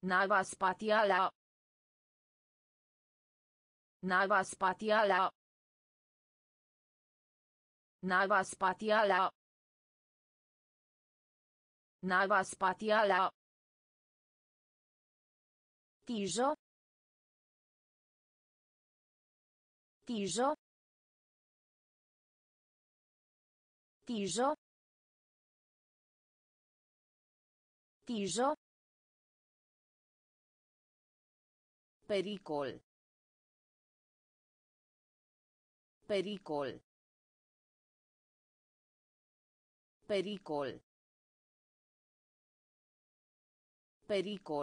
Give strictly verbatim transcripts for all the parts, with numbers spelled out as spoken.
Nava spațială. Nava spațială. Nava spațială. Nava spațială. Tijă. Tijă. Tijă. Tijă. Pericol. Pericol. Pericol. Pericol.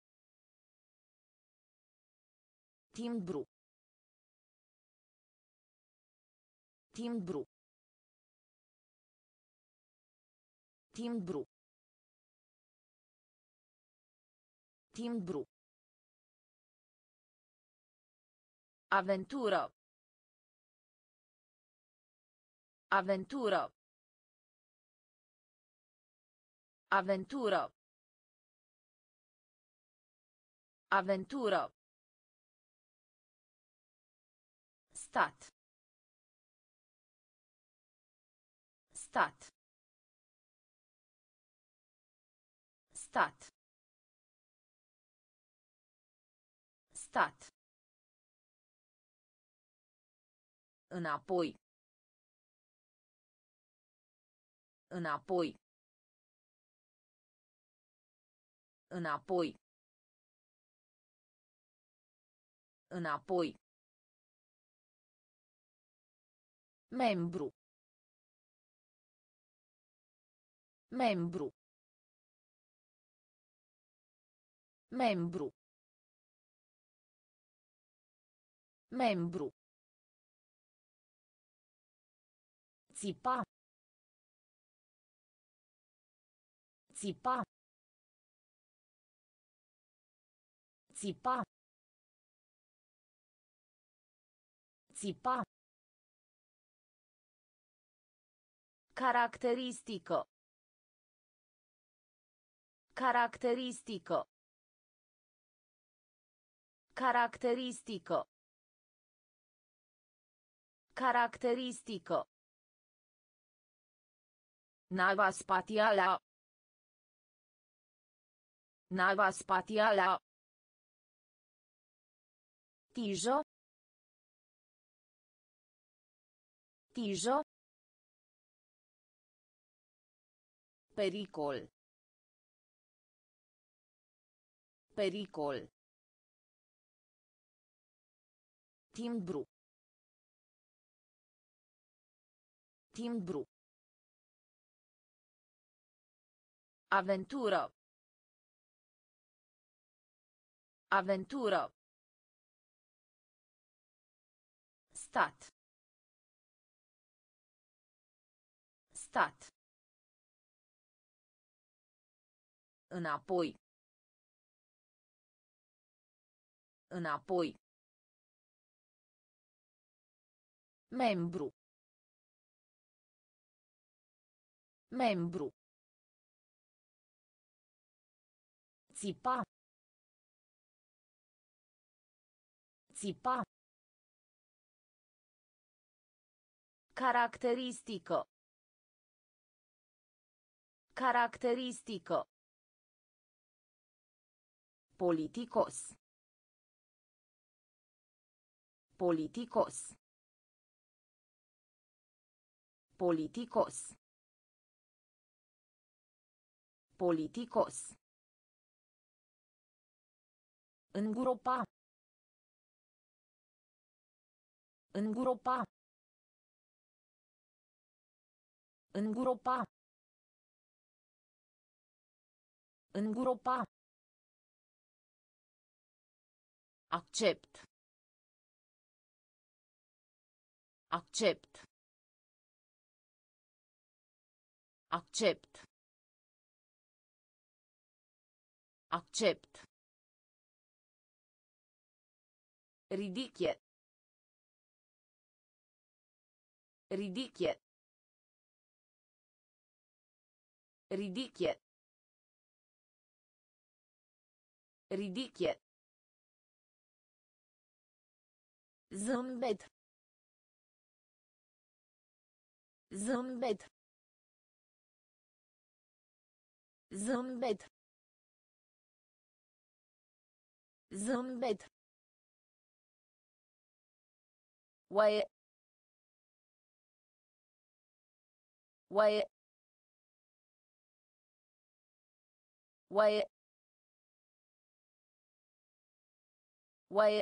Timbru. Timbru. Timbru. Timbru. Avventură. Avventură. Avventură. Avventură. Stat. Stat. Stat. Stat. Înapoi. Înapoi. Înapoi. Înapoi. Membru. Membru. Membru. Membru. Țipa. Țipa. Țipa. Țipa. Caracteristică. Caracteristică. Caracteristică. Caracteristică. Nava spațială. Nava spațială. Tijă. Tijă. Pericol. Pericol. Timbru. Timbru. Avventură. Avventură. Stat. Stat. Înapoi. Înapoi. Membru. Membru. Țipa. Țipa. Caracteristică. Caracteristică. Politicos. Politicos. Politicos. Politicos. Îngropa. Îngropa. Îngropa. Îngropa. Accept. Accept. Accept. Accept. Ridichie. Ridichie. Ridichie. Ridichie. Zâmbet. Zâmbet. Zâmbet. Zâmbet. Oaie. Oaie. Oaie. Oaie.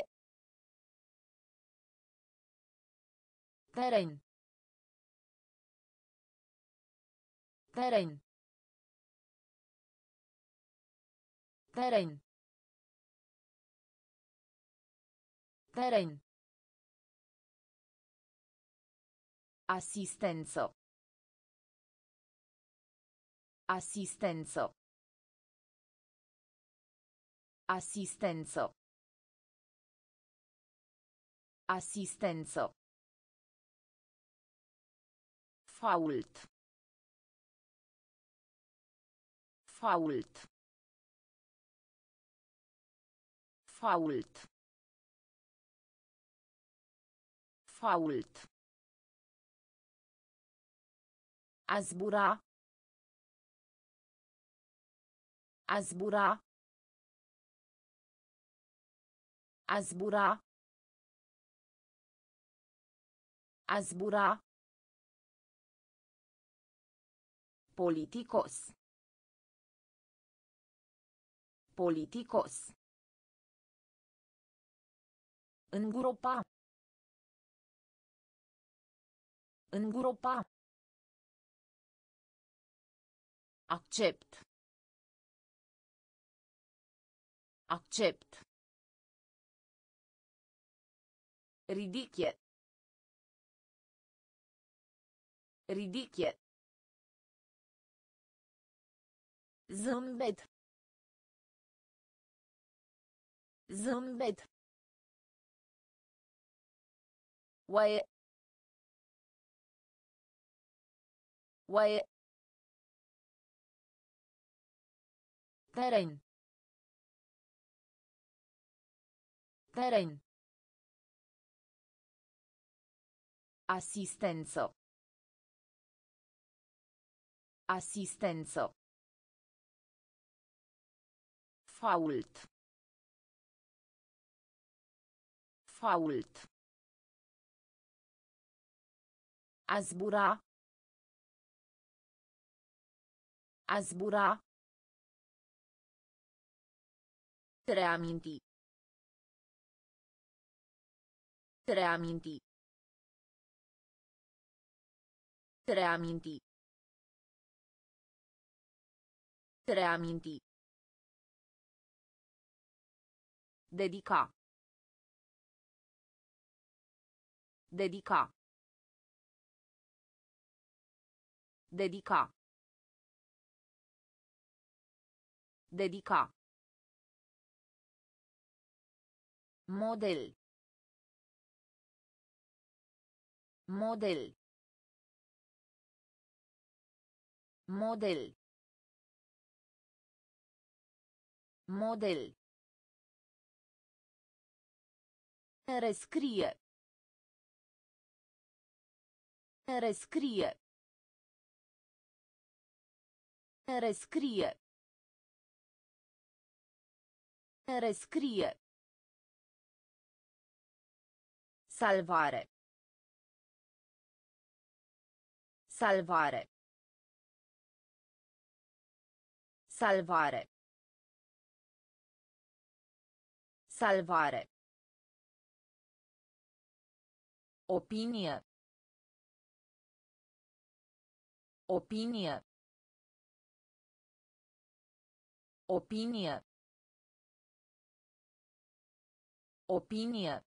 Teren. Teren. Teren. Teren. Asistență. Asistență. Asistență. Asistență. Fault. Fault. Fault. Fault. A zbura. A zbura. A zbura. A zbura. Politicos. Politicos. Îngropa. Îngropa. Accept. Accept. Ridichie. Ridichie. Zâmbet. Zâmbet. Oaie. Oaie. Teren. Teren. Asistență. Asistență. Fault. Fault. A zbura. A zbura. Reaminti. Reaminti. Reaminti. Reaminti. Dedica. Dedica. Dedica. Dedica. Model. Model. Model. Model. Rescrie. Rescrie. Rescrie. Rescrie. Salvare. Salvare. Salvare. Salvare. Opinie. Opinie. Opinie. Opinie.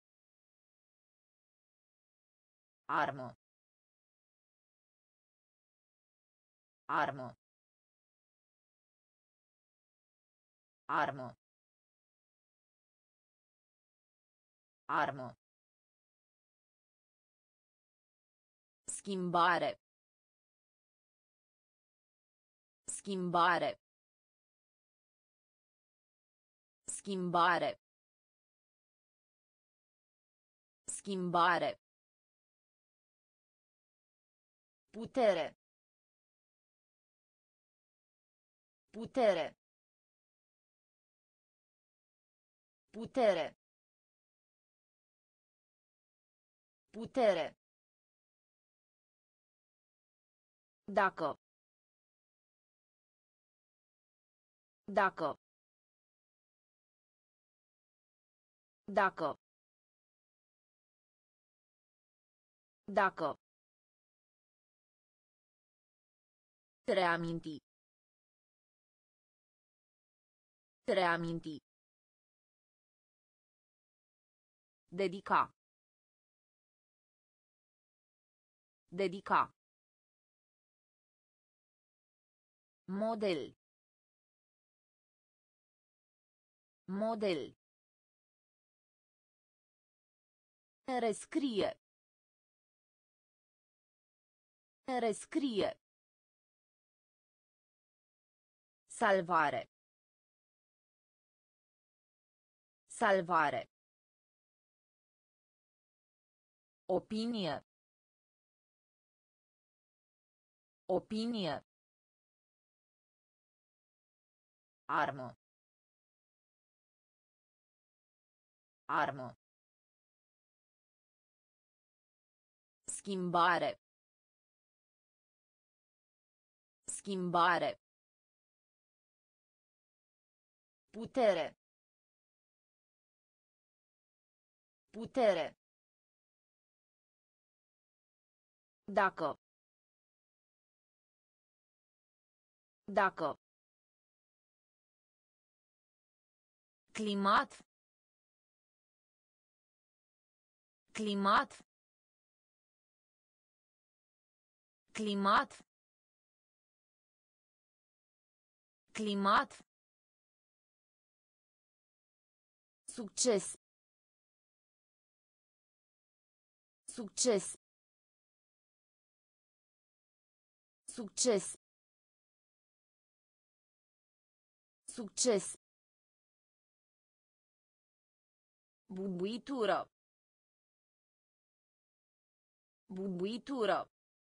Armă. Armă. Armă. Armă. Schimbare. Schimbare. Schimbare. Schimbare. Putere. Putere. Putere. Putere. Dacă. Dacă. Dacă. Dacă. Reaminti. Reaminti. Dedica. Dedica. Model. Model. Rescrie. Rescrie. Salvare. Salvare. Opinie. Opinie. Armă. Armă. Schimbare. Schimbare. Putere. Putere. Dacă. Dacă. Climat. Climat. Climat. Climat. Succes. Succes. Succes. Succes. Bubuitură. Bubuitură.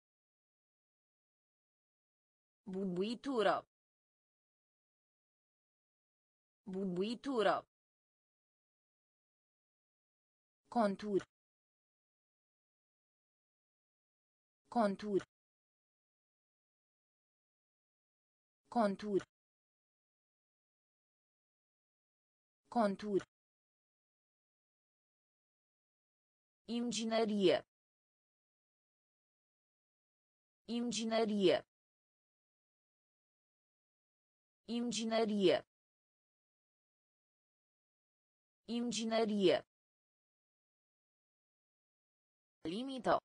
Bubuitură. Bubuitură. Contur. Contur. Contur. Contur. Inginerie. Inginerie. Inginerie. Inginerie. Limită.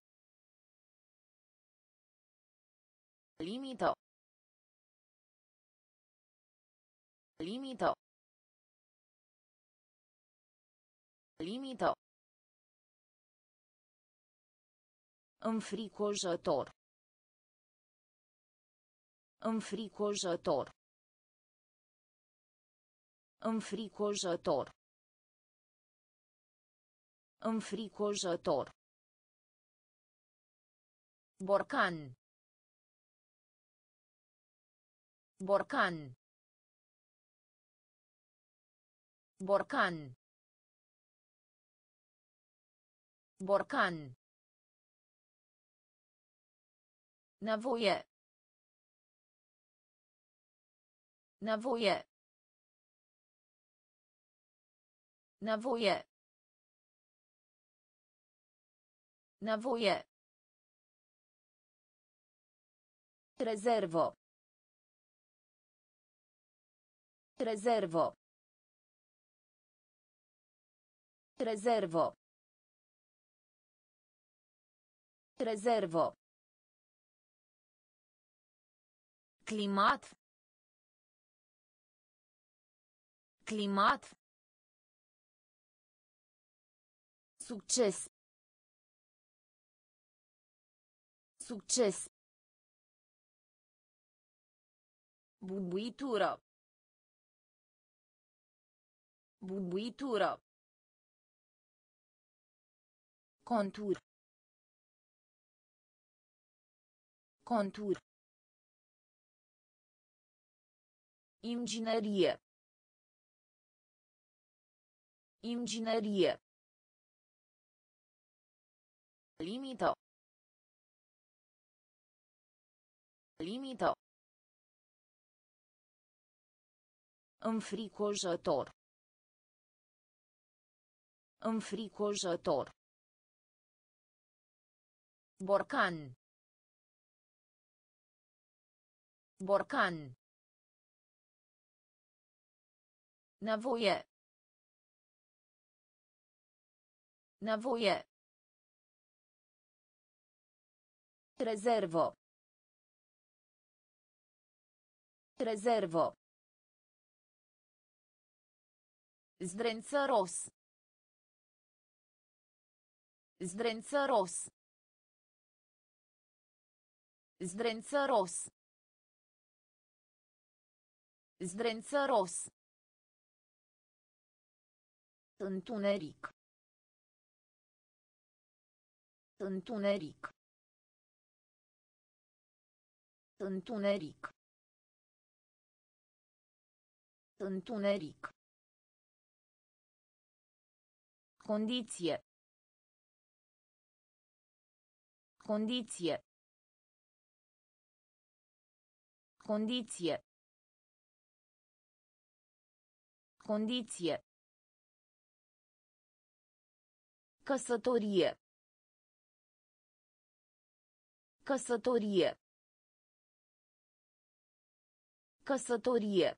Limită. Limită. Limită. Înfricoșător. Înfricoșător. Înfricoșător. Înfricoșător. Borcan. Borcan. Borcan. Borcan. Nevoie. Nevoie. Nevoie. Nevoie. Rezervă. Rezervă. Rezervă. Rezervă. Climat. Climat. Succes. Succes. Bubuitură. Bubuitură. Contur. Contur. Inginerie. Inginerie. Limită. Limită. Înfricoșător. Înfricoșător. Borcan. Borcan. Nevoie. Nevoie. Rezervă. Rezervă. Zdrențăros. Zdrențăros. Zdrențăros. Zdrențăros. Întuneric. Întuneric. Întuneric. Întuneric. Condiție. Condiție. Condiție. Condiție. Căsătorie. Căsătorie. Căsătorie.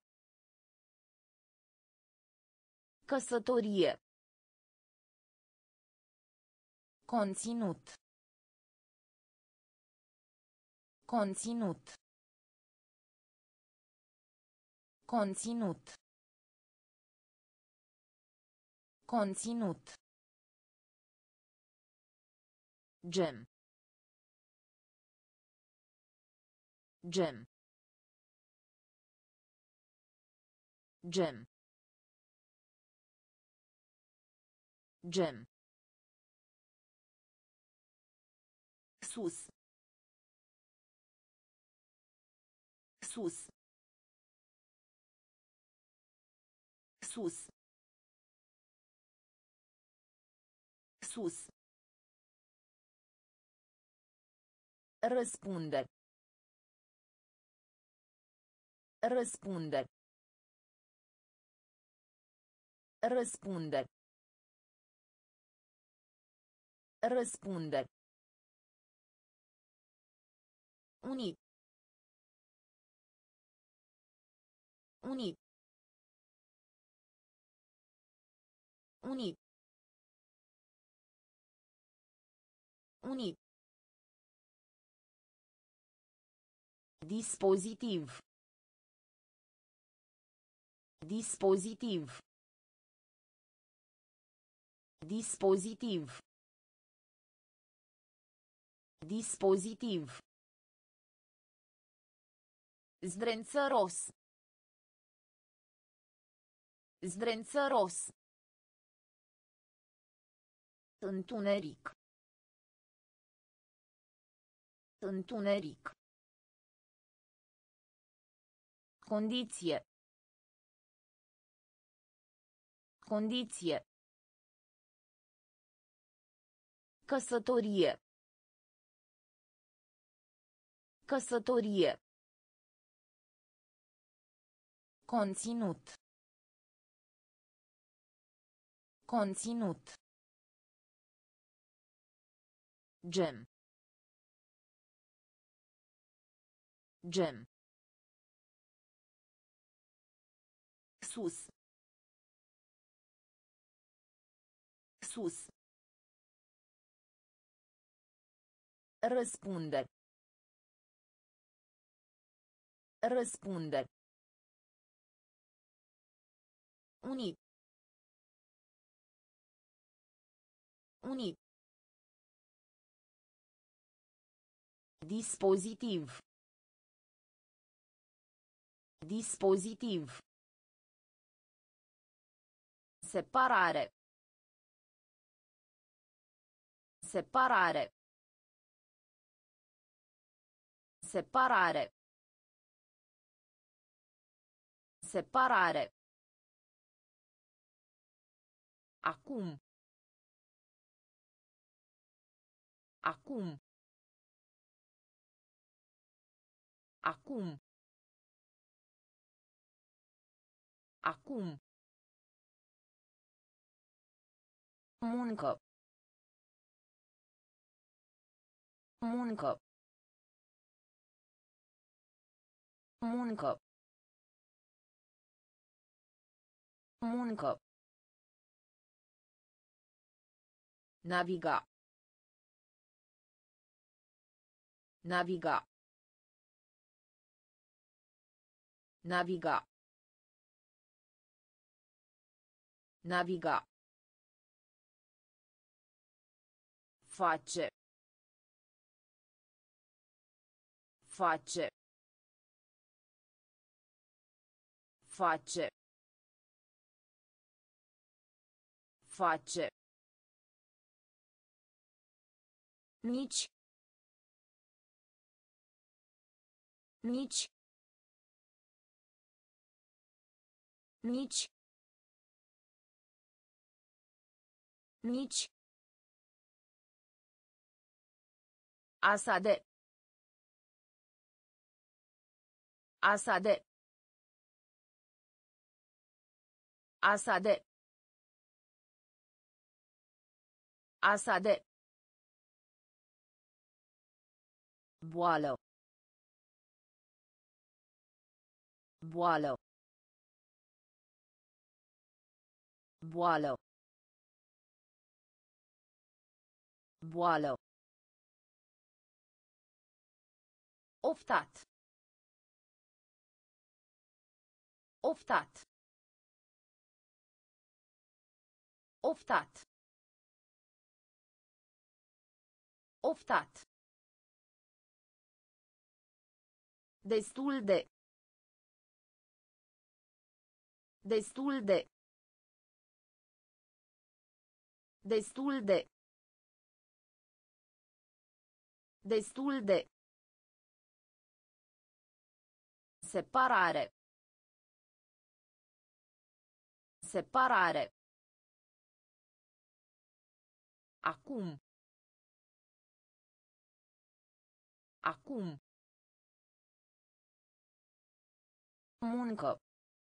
Căsătorie. Conținut. Conținut. Conținut. Conținut. Gem. Gem. Gem. Gem. Sus. Sus. Sus. Sus. Răspunde. Răspunde. Răspunde. Răspunde. Unit. Unit. Unit. Unit. Dispozitiv. Dispozitiv. Dispozitiv. Dispozitiv. Zdrențăros. Zdrențăros. Întuneric. Întuneric. Condiție. Condiție. Căsătorie. Căsătorie. Conținut. Conținut. Gem. Gem. Sus. Sus. Răspunde. Răspunde. Unit. Unit. Dispozitiv. Dispozitiv. Separare. Separare. Separare. Separare. Acum. Acum. Acum. Acum. Muncă. Muncă. Muncă. Muncă. Naviga. Naviga. Naviga. Naviga. Face. Face. Face. Face. Nici. Nici. Nici. Nici. Asade. Asade. Asade. Asade. Boală. Boală. Boală. Boală. Oftat. Oftat. Oftat. Oftat. Destul de. Destul de. Destul de. Destul de. Separare. Separare. Acum. Acum. Muncă.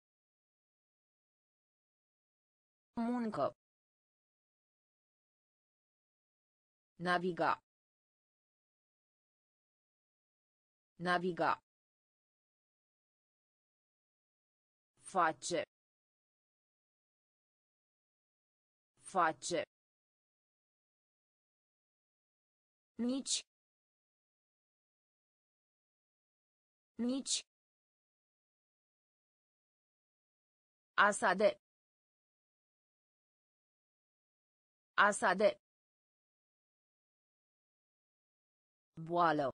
Muncă. Naviga. Naviga. Face. Face. Nici. Nici. Asade. Asade. Boală.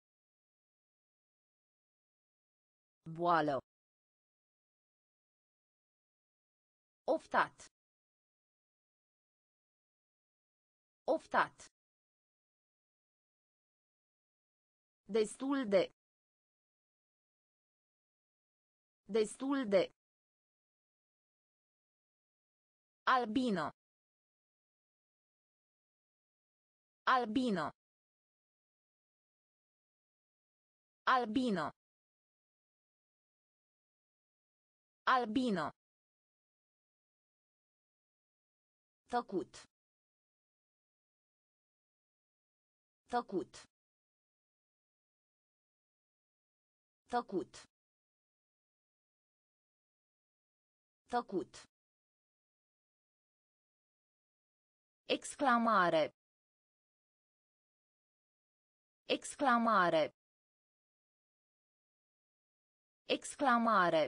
Boală. Oftat. Oftat. Destul de. Destul de. Albino. Albino. Albino. Albino. Tăcut. Tăcut. Tăcut. Tăcut. Exclamare. Exclamare. Exclamare.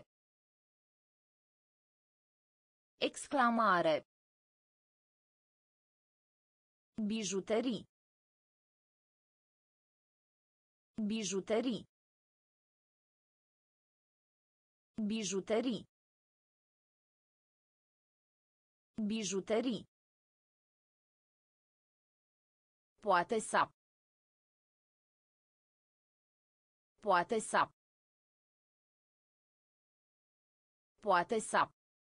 Exclamare. Bijuterii. Bijuterii. Bijuterii. Bijuterii. Poate să. Poate să. Poate să.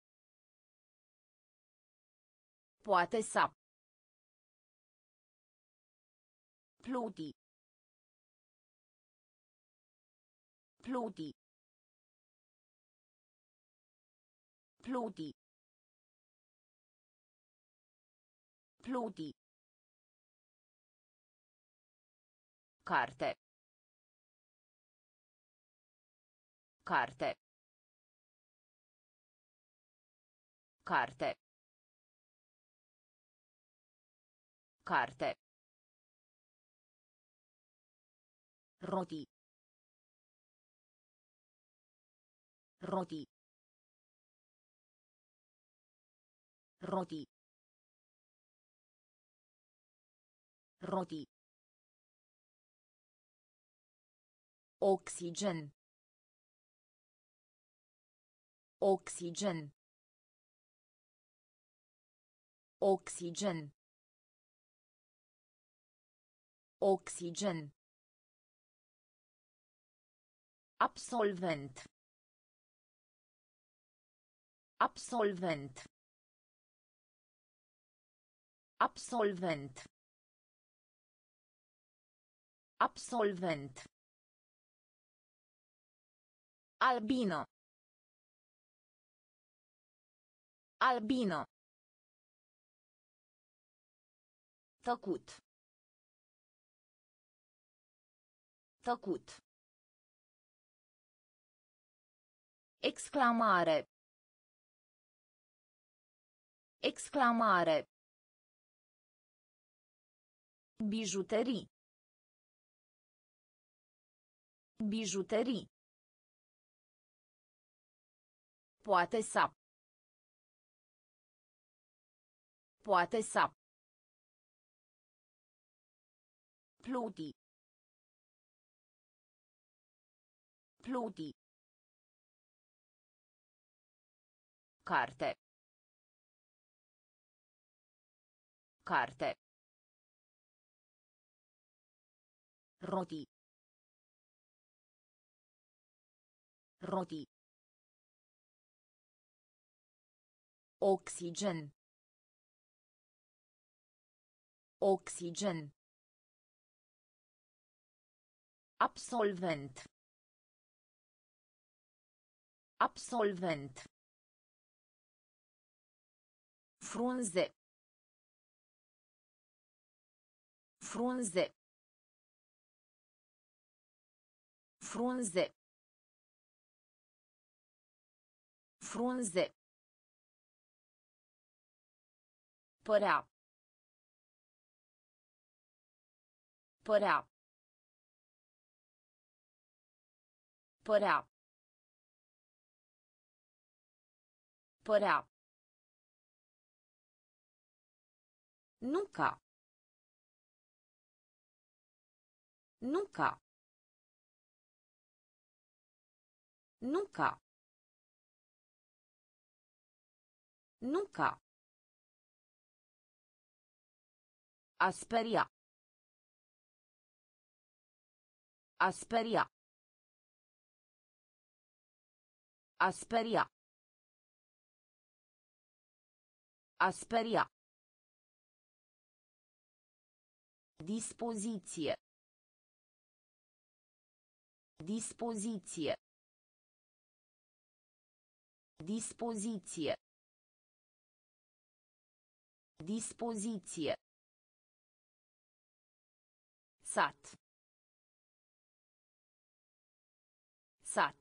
Poate să. Pluti. Pluti. Pluti. Pluti. Carte. Carte. Carte. Carte. Roti. Roti. Roti. Roti. Oxigen. Oxigen. Oxigen. Oxigen. Absolvent. Absolvent. Absolvent. Absolvent. Albino. Albino. Tăcut. Tăcut. Exclamare. Exclamare. Bijuterii. Bijuterii. Poate să. Poate să. Pluti. Pluti. Carte. Carte. Roti. Roti. Oxigen. Oxigen. Absolvent. Absolvent. Frunze. Frunze. Frunze. Frunze. Părea. Părea. Părea. Părea. Nunca. Nunca. Nunca. Nunca. A speria. A speria. A speria. A speria. Dispoziție. Dispoziție. Dispoziție. Dispoziție. Sat. Sat.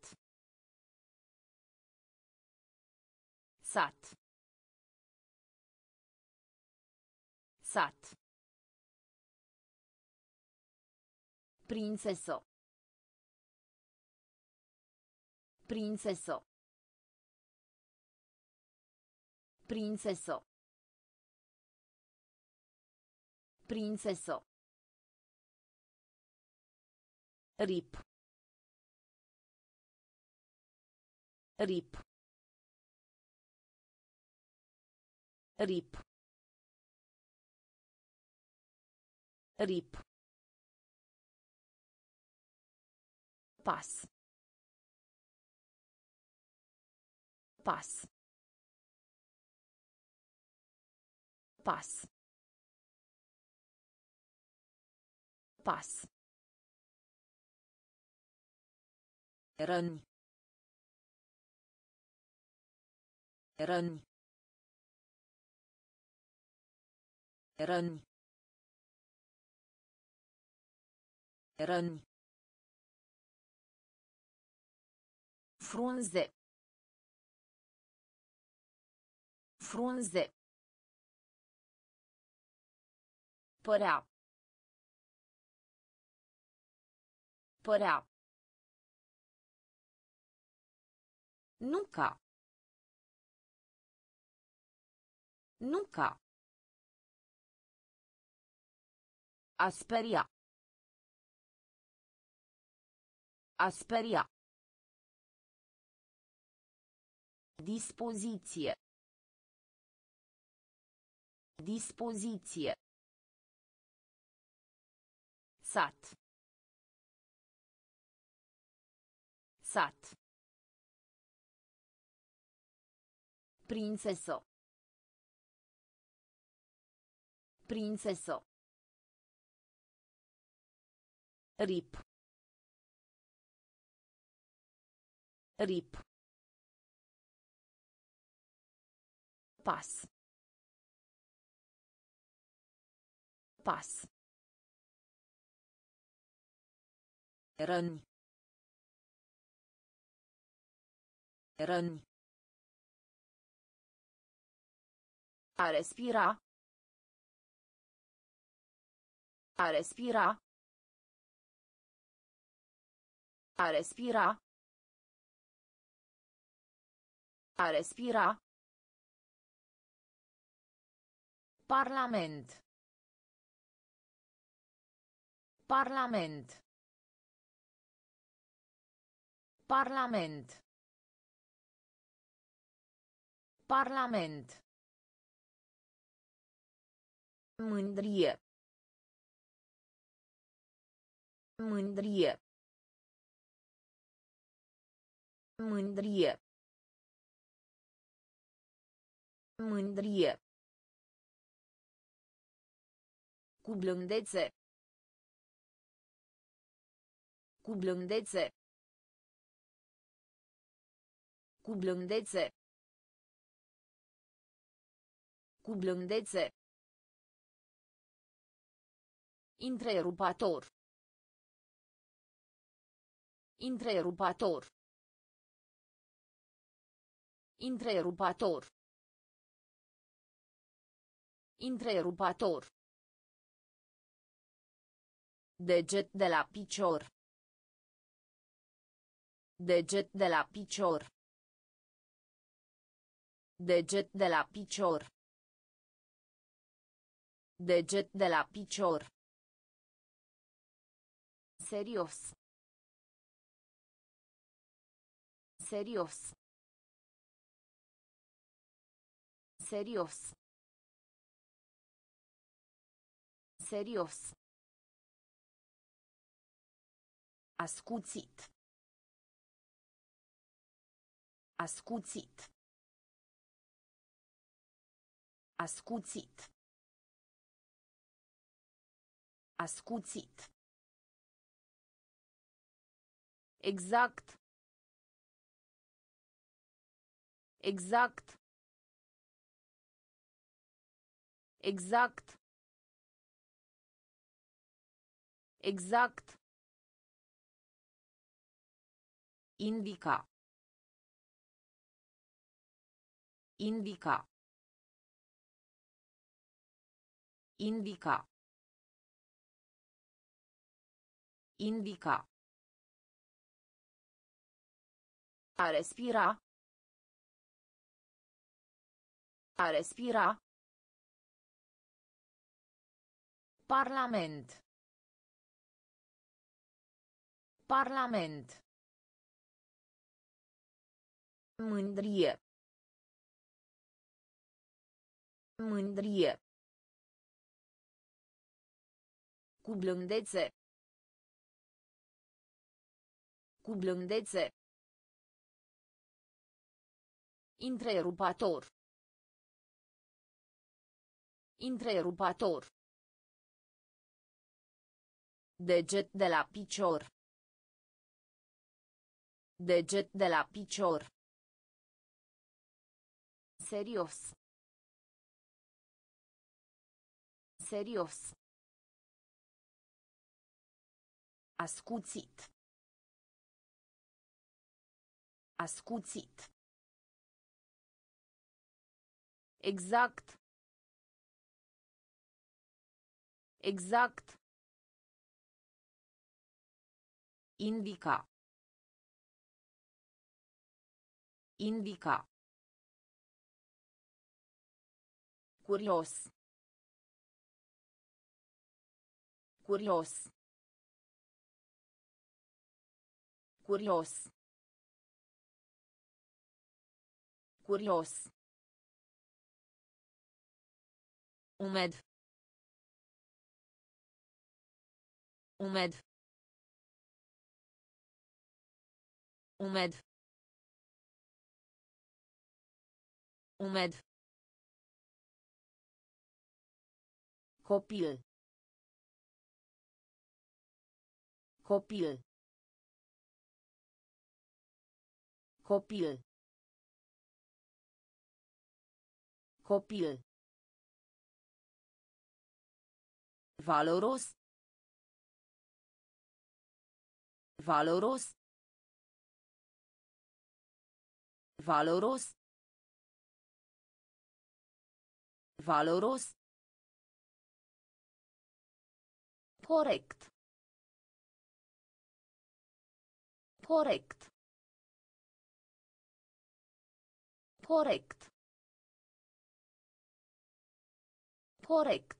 Sat. Sat. Prințesă. Prințesă. Prințesă. Prințesă. Rip. Rip. Rip. Rip. Pas. Pas. Pas. Pas. Răni. Răni. Răni. Răni. Frunze. Frunze. Părea. Părea. Nunca. Nunca. A speria. A speria. Dispoziție. Dispoziție. Sat. Sat. Prințesă. Prințesă. Rip. Rip. Pas. Pas. Răni. Răni. A respira. A respira. A respira. A respira. Parlament. Parlament. Parlament. Parlament. Mândrie. Mândrie. Mândrie. Mândrie. Cu blândețe. Cu blândețe. Cu blândețe. Cu blândețe. Întrerupator. Întrerupator. Întrerupator. Întrerupator. Deget de la picior. Deget de la picior. Deget de la picior. Deget de la picior. Serios. Serios. Serios. Serios. Ascuțit. Ascuțit. Ascuțit. Ascuțit. Exact. Exact. Exact. Exact. Indica. Indica. Indica. Indica. A respira. A respira. Parlament. Parlament. Mândrie. Mândrie. Cu blândețe. Cu blândețe. Întrerupator. Întrerupator. Deget de la picior. Deget de la picior. Serios. Serios. Ascuțit. Ascuțit. Exact. Exact. Indica. Indica. Curios. Curios. Curios. Curios. Umed. Umed. Umed. Umed. Copil. Copil. Copil. Copil. Valoros. Valoros. Valoros. Valoros. Corect. Corect. Corect. Corect.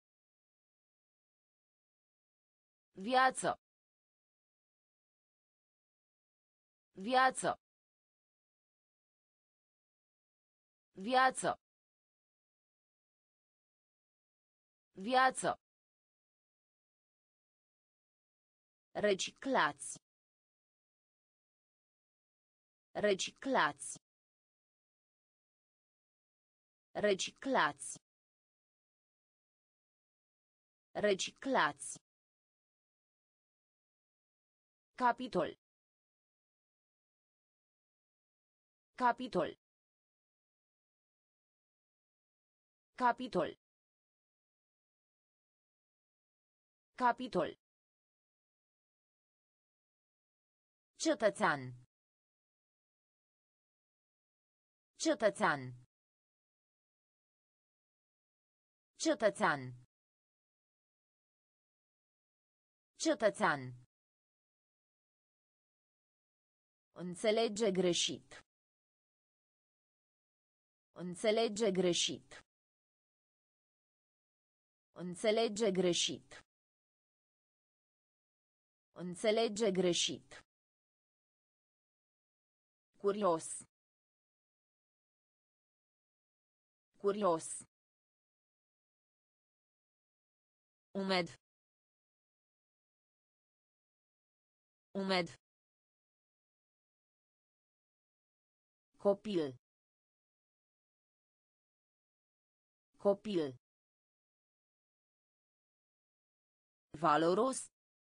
Viață. Viață. Viață. Viață. Reciclați. Reciclați. Reciclați. Reciclați. Capitol. Capitol. Capitol. Capitol. Cetățean. Cetățean. Cetățean. Cetățean. Înțelege greșit. Înțelege greșit. Înțelege greșit. Înțelege greșit. Curios. Curios. Umed. Umed. Copil. Copil. Valoros.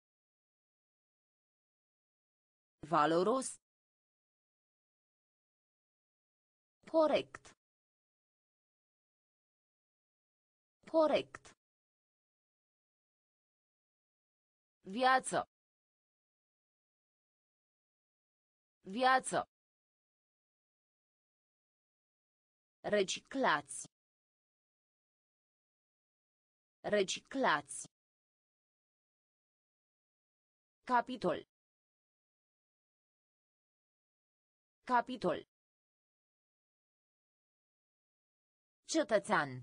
Valoros. Corect. Corect. Viață. Viață. Reciclați. Reciclați. Capitol. Capitol. Cetățean.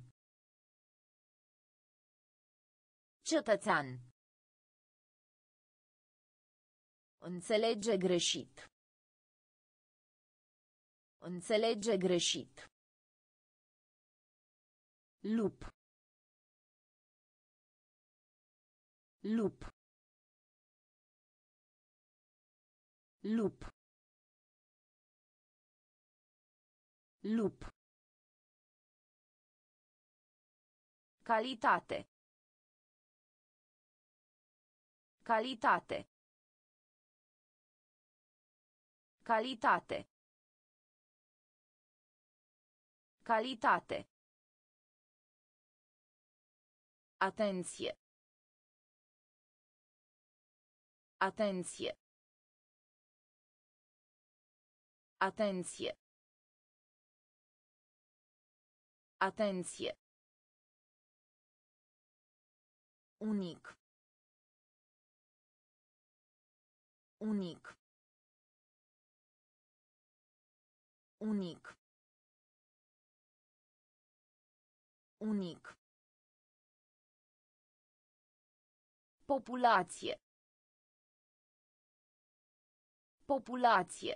Cetățean. Înțelege greșit. Înțelege greșit. Lup. Lup. Lup. Lup. Calitate. Calitate. Calitate. Calitate. Atenție. Atenție. Atenție. Atenție. Unic. Unic. Unic. Unic. Populație. Populație.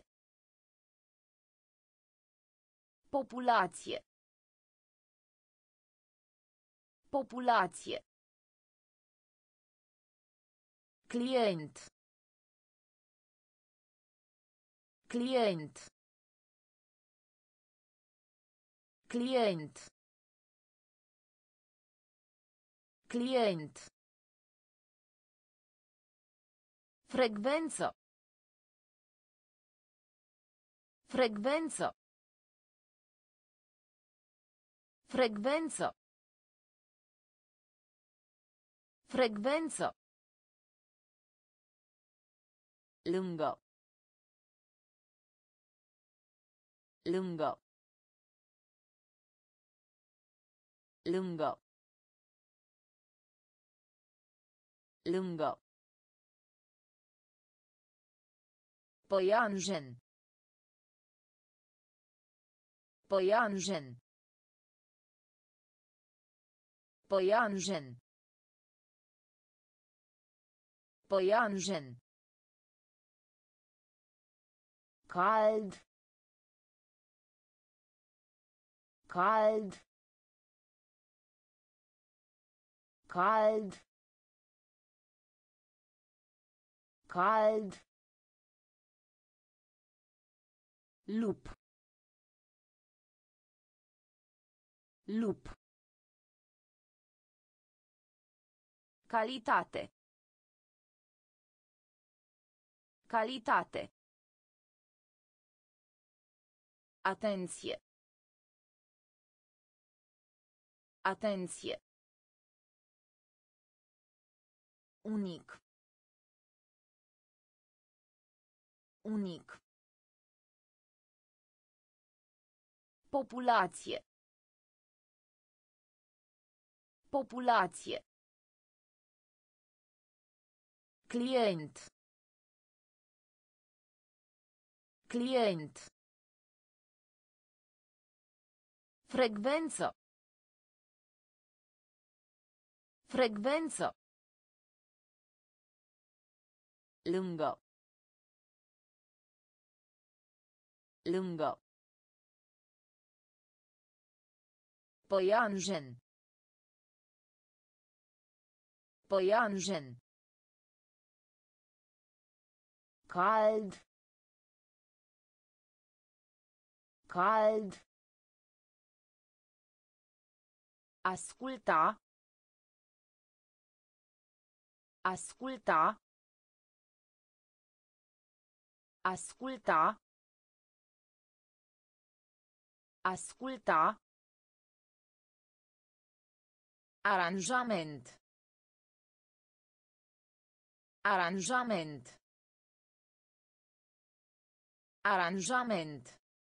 Populație. Populație. Client. Client. Client. Client. Frecvență. Frecvență. Frecvență. Frecvență. Lângă. Lângă. Lângă. Lângă. Păianjen. Păianjen. Păianjen. Păianjen. Cald. Cald. Cald. Cald. Lup. Lup. Calitate. Calitate. Atenție. Atenție. Unic. Unic. Populație. Populație. Client. Client. Frecvență. Frecvență. Lângă. Lângă. Păianjen. Păianjen. Cald. Cald. Asculta. Asculta. Asculta. Asculta. Aranjament. Aranjament. Aranjament.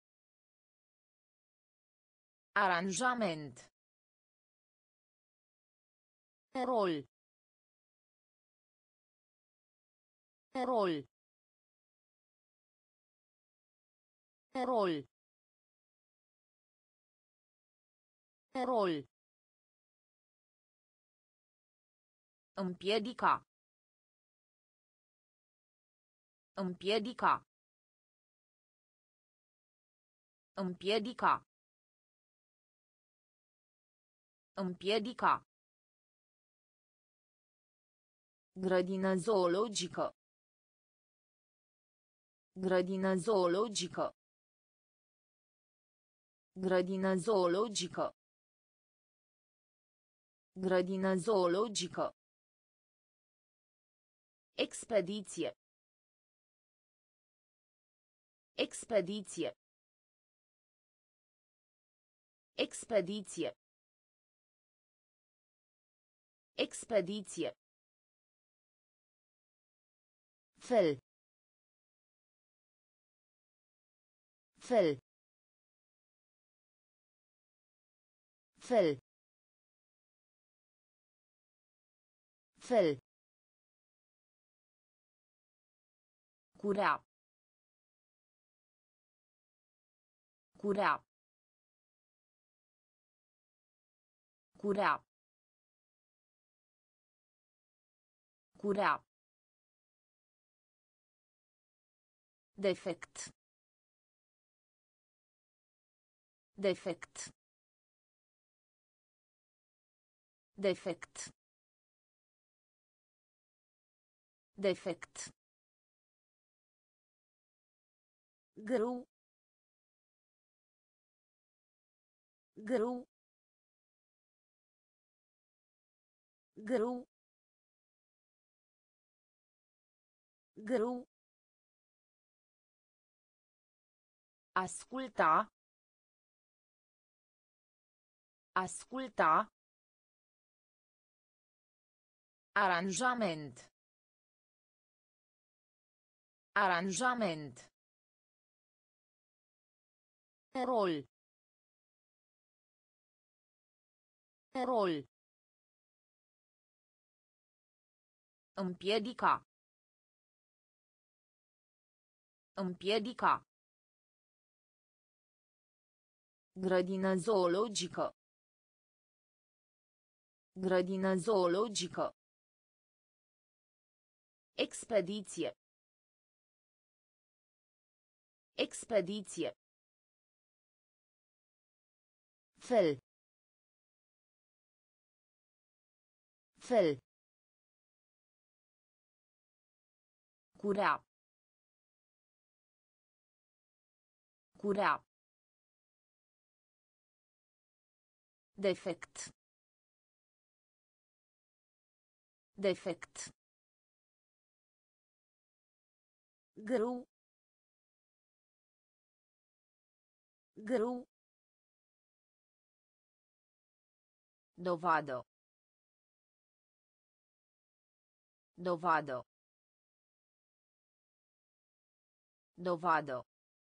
Aranjament. Rol. Rol. Rol. Rol. Împiedica. Împiedica. Împiedica. Împiedica. Grădină zoologică. Grădină zoologică. Grădină zoologică. Grădină zoologică. Expediție. Expediție. Expediție. Expediție. Fel. Fel. Fel. Fel. Curea. Curea. Curea. Curea. Defect. Defect. Defect. Defect. Grâu. Grâu. Grâu. Grâu. Asculta. Asculta. Aranjament. Aranjament. Rol. Rol. Împiedica. Împiedica. Grădină zoologică. Grădină zoologică. Expediție. Expediție. Fel. Fel. Curea. Curea. Defect. Defect. Grâu. Grâu. Dovadă. Dovadă. Dovadă.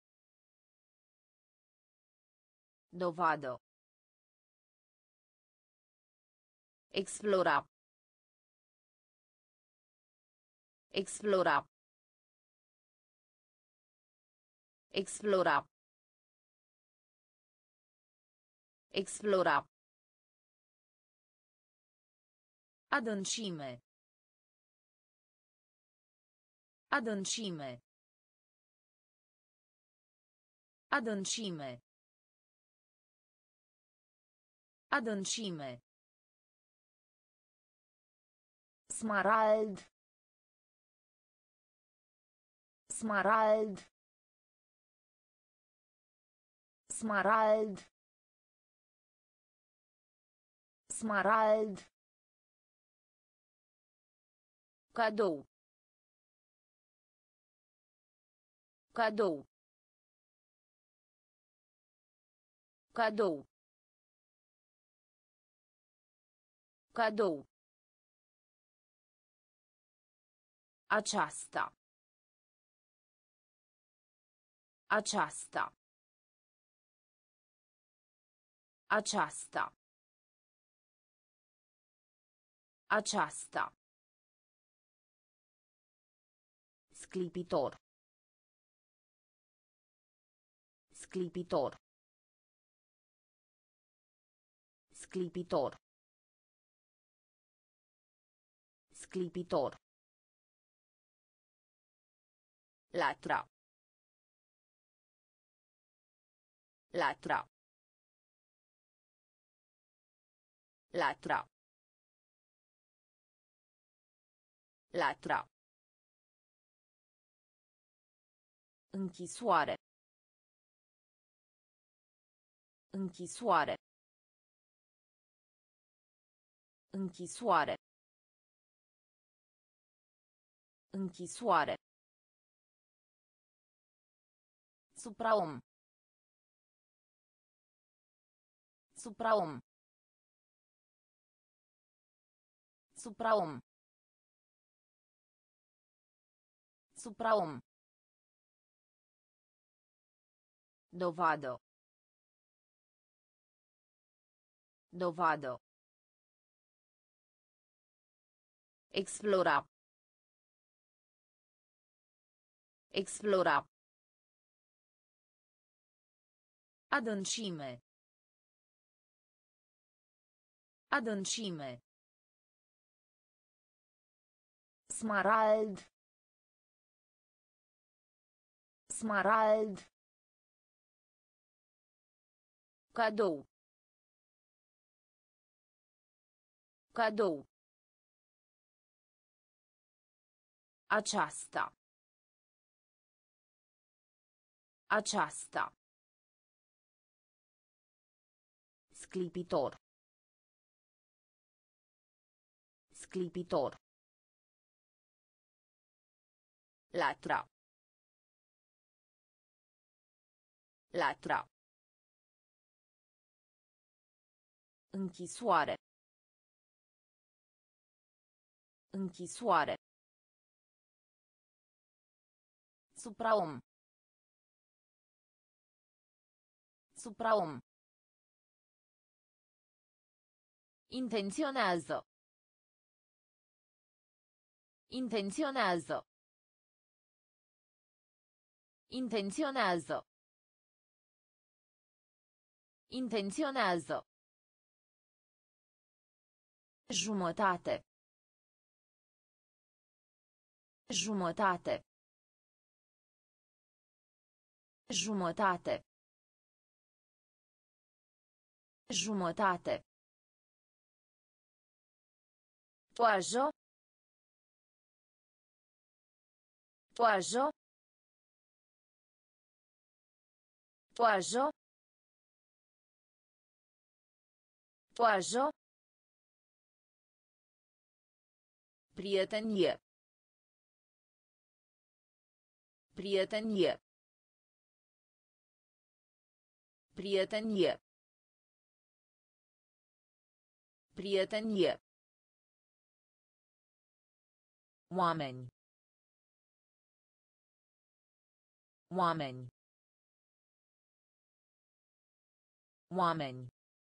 Dovadă. Explora. Explora. Explora. Explora. Adâncime. Adâncime. Adâncime. Adâncime. Smarald. Smarald. Smarald. Smarald. Cadou. Cadou. Cadou. Cadou. Aceasta. Aceasta. Aceasta. Aceasta. Sclipitor. Sclipitor. Sclipitor. Sclipitor. Latra. Latra. Latra. Latra. Închisoare. Închisoare. Închisoare. Închisoare. Supraom. Supraom. Supraom. Supraom. Dovadă. Dovadă. Explora. Explora. Adâncime. Adâncime. Smarald. Smarald. Cadou. Cadou. Aceasta. Aceasta. Sclipitor. Sclipitor. Latra. Latra. Închisoare. Închisoare. Supraom. Supraom. Intenționează. Intenționează. Intenționează. Intenționează. Jumătate. Jumătate. Jumătate. Jumătate. Toajă. Toajă. Toajă. Toajă. Prietenie. Prietenie. Prietenie. Prietenie. Oameni. Oameni. Oameni.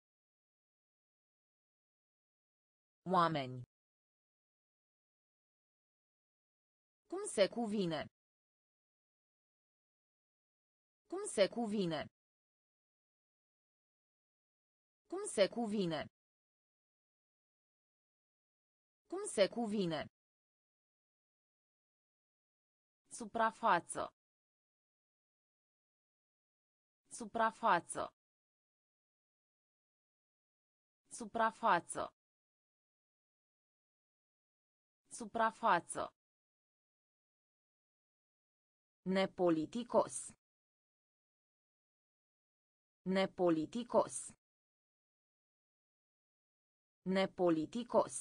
Oameni. Cum se cuvine? Cum se cuvine? Cum se cuvine? Cum se cuvine? Suprafață. Suprafață. Suprafață. Suprafață. Nepoliticos. Nepoliticos. Nepoliticos.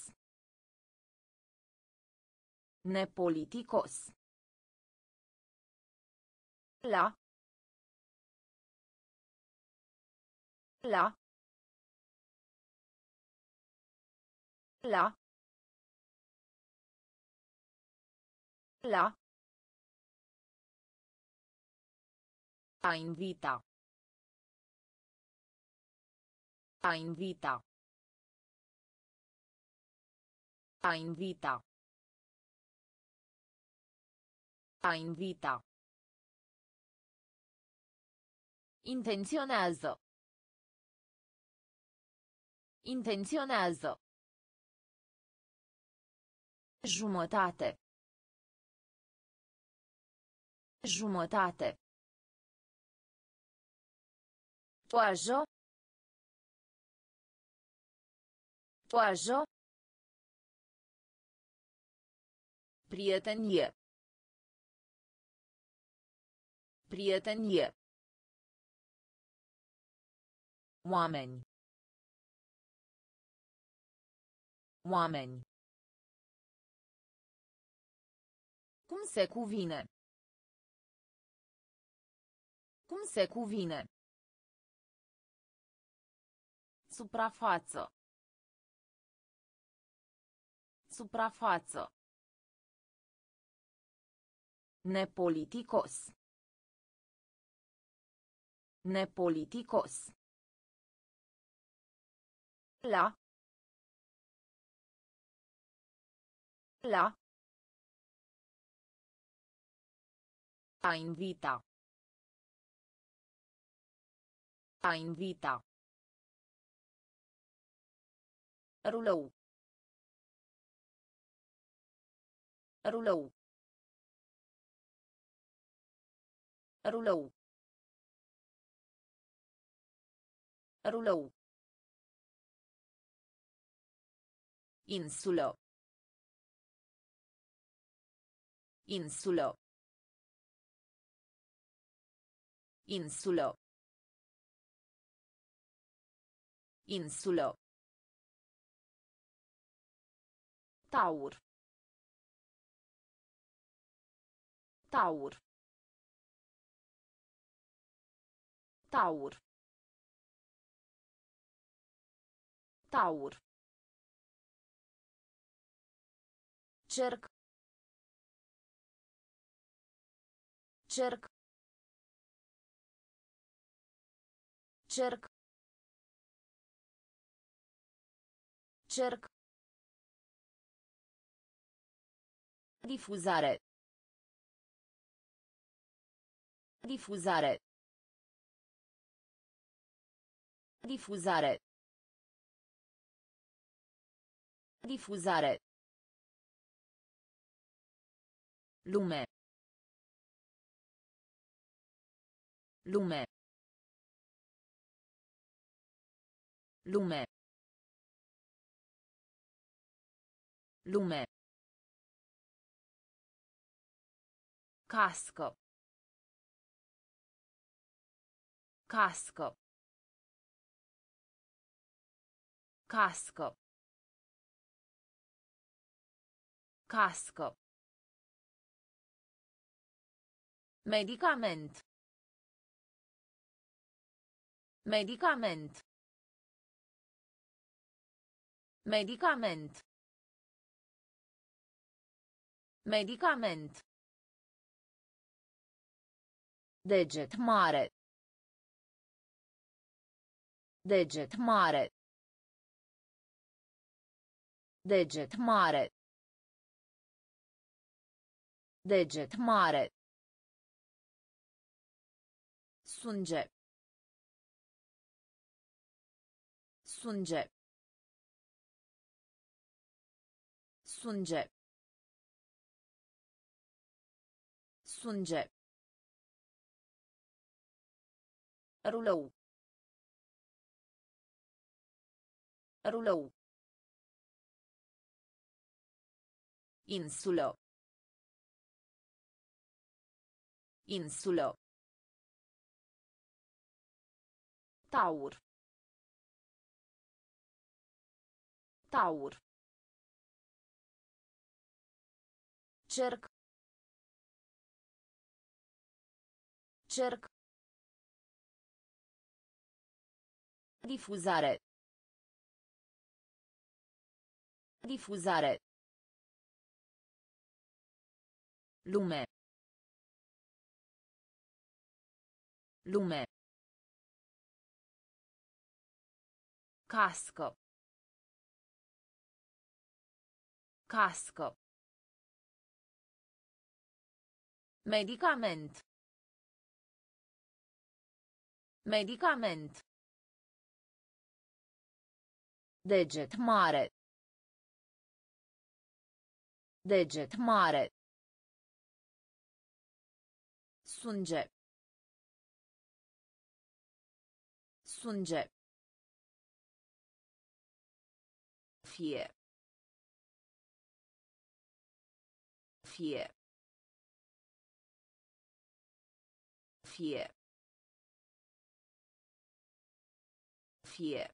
Nepoliticos. La. La. La. La. A invita. A invita. A invita. A invita. Intenționează. Intenționează. Jumătate. Jumătate. Toajă. Toajă. Prietenie. Prietenie. Oameni. Oameni. Cum se cuvine? Cum se cuvine? Suprafață. Suprafață. Nepoliticos. Nepoliticos. La. La. A invita. A invita. Rulou. Rulou. Rulou. Rulou. Insulă. Insulă. Insulă. Insulă. Taur. Taur. Taur. Taur. Cerc. Cerc. Cerc. Cerc. Difuzare. Difuzare. Difuzare. Difuzare. Lume. Lume. Lume. Lume. Cască. Cască. Cască. Cască. Medicament. Medicament. Medicament. Medicament. Deget mare. Deget mare. Deget mare. Deget mare. Sunge. Sunge. Sunge. Sunge. Rulou. Rulou. Insulă. Insulă. Taur. Taur. Cerc. Cerc. Difuzare. Difuzare. Lume. Lume. Cască. Cască. Medicament. Medicament. Deget mare. Deget mare. Sunge. Sunge. Fie. Fie. Fie. Fie.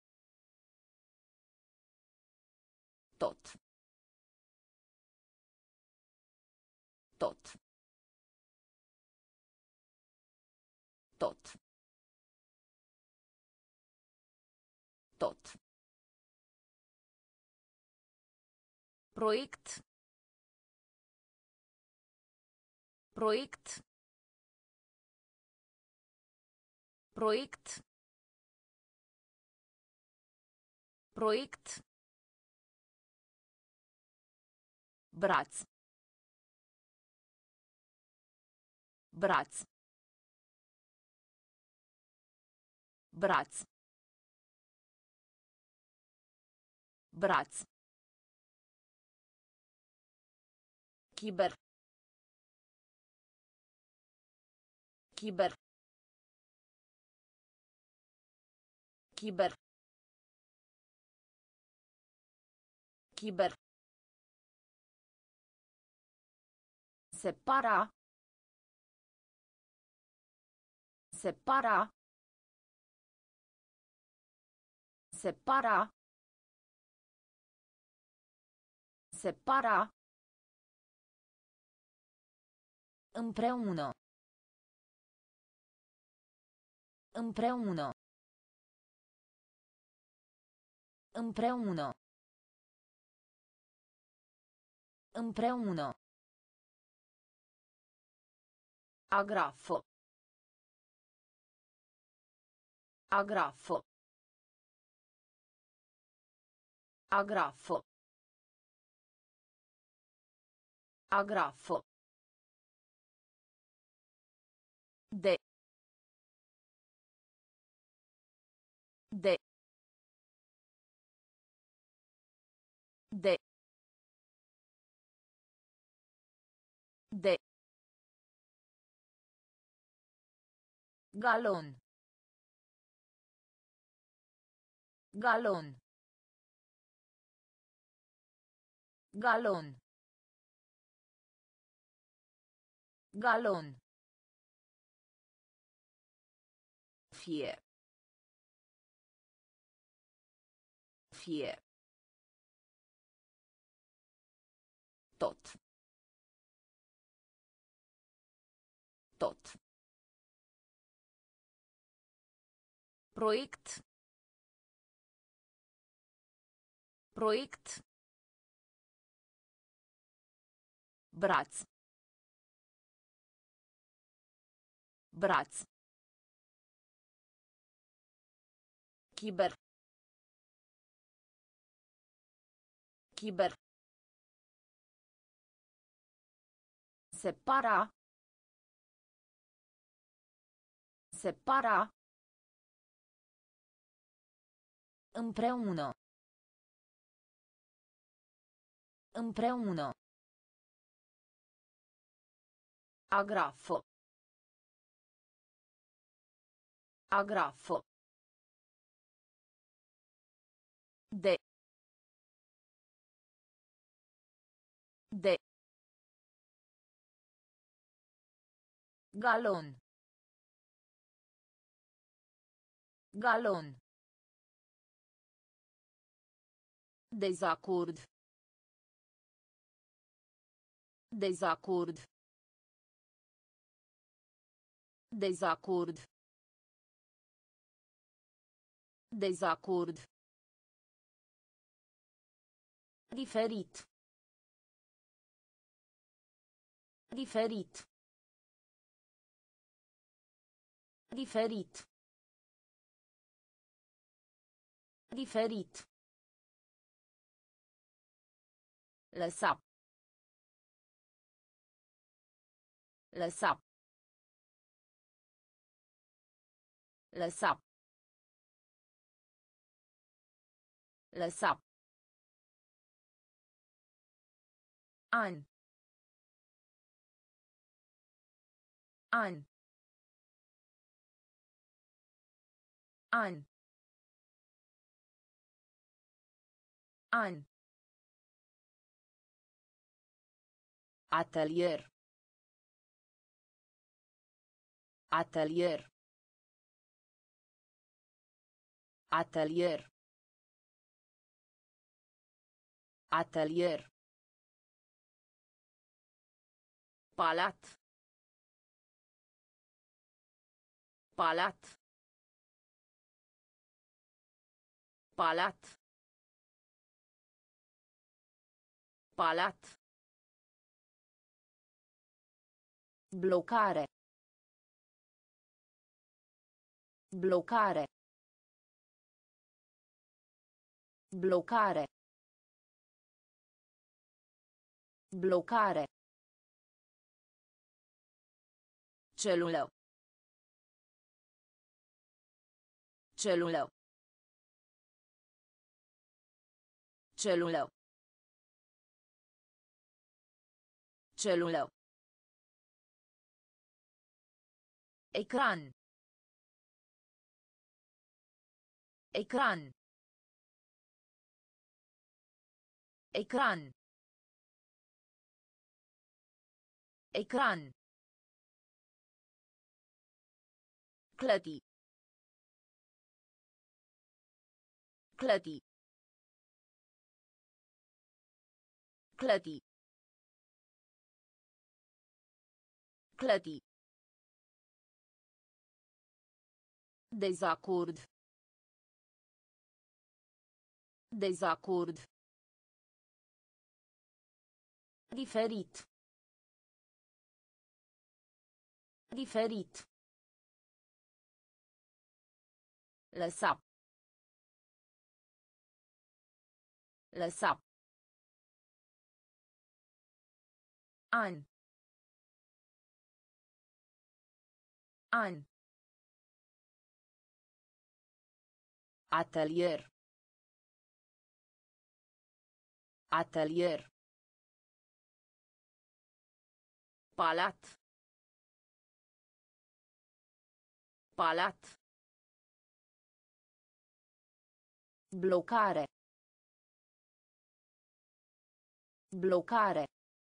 Tot. Tot. Tot. Tot. Proiect. Proiect. Proiect. Proiect. Braț. Braț. Braț. Braț. Chiber. Chiber. Chiber. Chiber. Separa. Separa. Separa. Separa. Împreună. Împreună. Împreună. Împreună. Agrafo. Agrafo. Agrafo. Agrafo. De. De. De. De. Galon. Galon. Galon. Galon. Fie. Fie. Tot. Tot. Proiect. Proiect. Braț. Braț. Chiber. Chiber. Separa. Separa. Împreună. Împreună. Agrafo. Agrafo. De. De. Galon. Galon. Dezacord. Dezacord. Dezacord. Dezacord. Diferit. Diferit. Diferit. Diferit. Lăsa. Lăsa. Lăsa. Lăsa. An. An. An. An. Atelier. Atelier. Atelier. Atelier. Palat. Palat. Palat. Palat. Blocare. Blocare. Blocare. Blocare. Celulă. Celulă. Celulă. Celulă. Ecran. Ecran. Ecran. Ecran. Clăti. Clăti. Clăti. Clăti. Dezacord. Dezacord. Diferit. Diferit. Lăsa. Lăsa. An. An. Atelier. Atelier. Palat. Palat. Blocare. Blocare.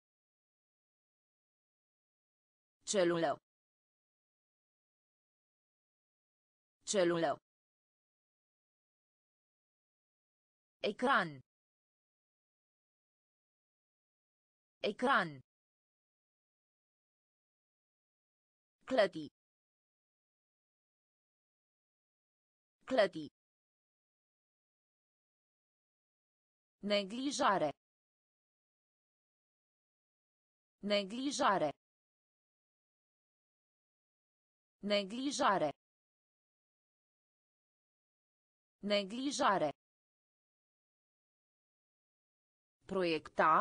Celulă. Celulă. Ecran. Ecran. Clăti. Clăti. Neglijare. Neglijare. Neglijare. Neglijare. Proiecta.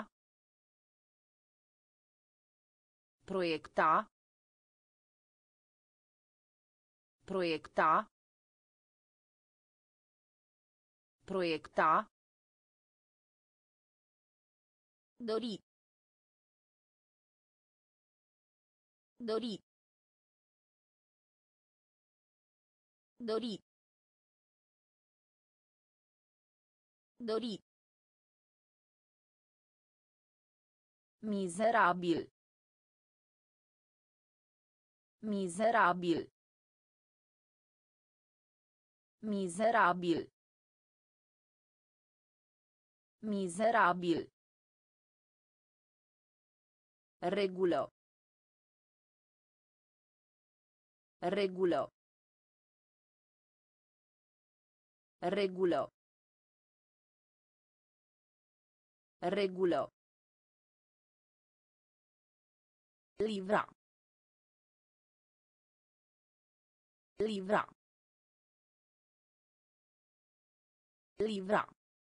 Proiecta. Proiecta. Proiecta. Dori. Dori. Dori. Dori. Mizerabil. Mizerabil. Mizerabil. Mizerabil. Regulă. Regulă. Regulă. Regulă. Livra. Livra. Livra.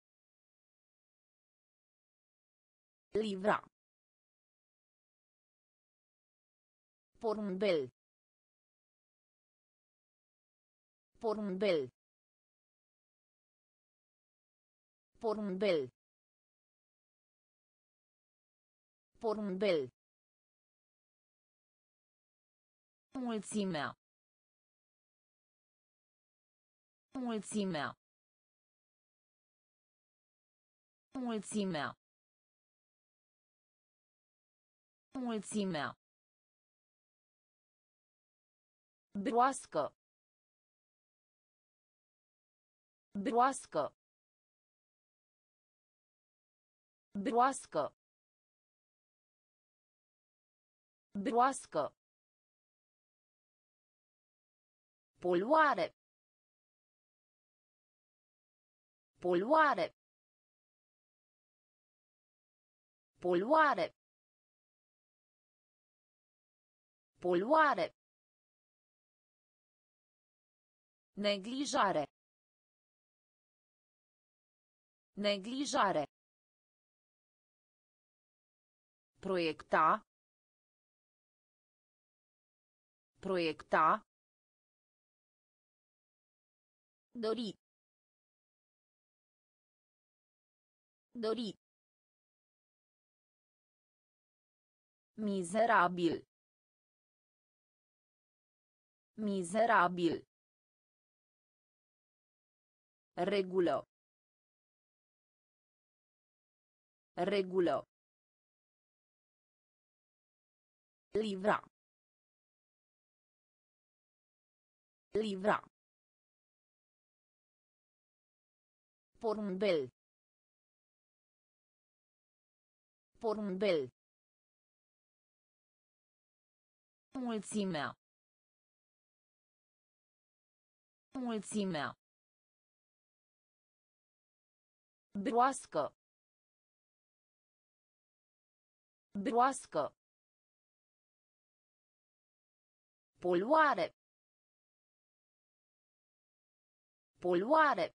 Livra. Porumbel. Porumbel. Porumbel. Porumbel. Mulțimea. Mulțimea. Mulțimea. Mulțimea. Broască. Broască. Broască. Broască. Poluare. Poluare. Poluare. Poluare. Neglijare. Neglijare. Proiecta. Proiecta. Dori. Dori. Mizerabil. Mizerabil. Regulă. Regulă. Livra. Livra. Porumbel. Porumbel. Mulțimea. Mulțimea. Broască. Broască. Poluare. Poluare.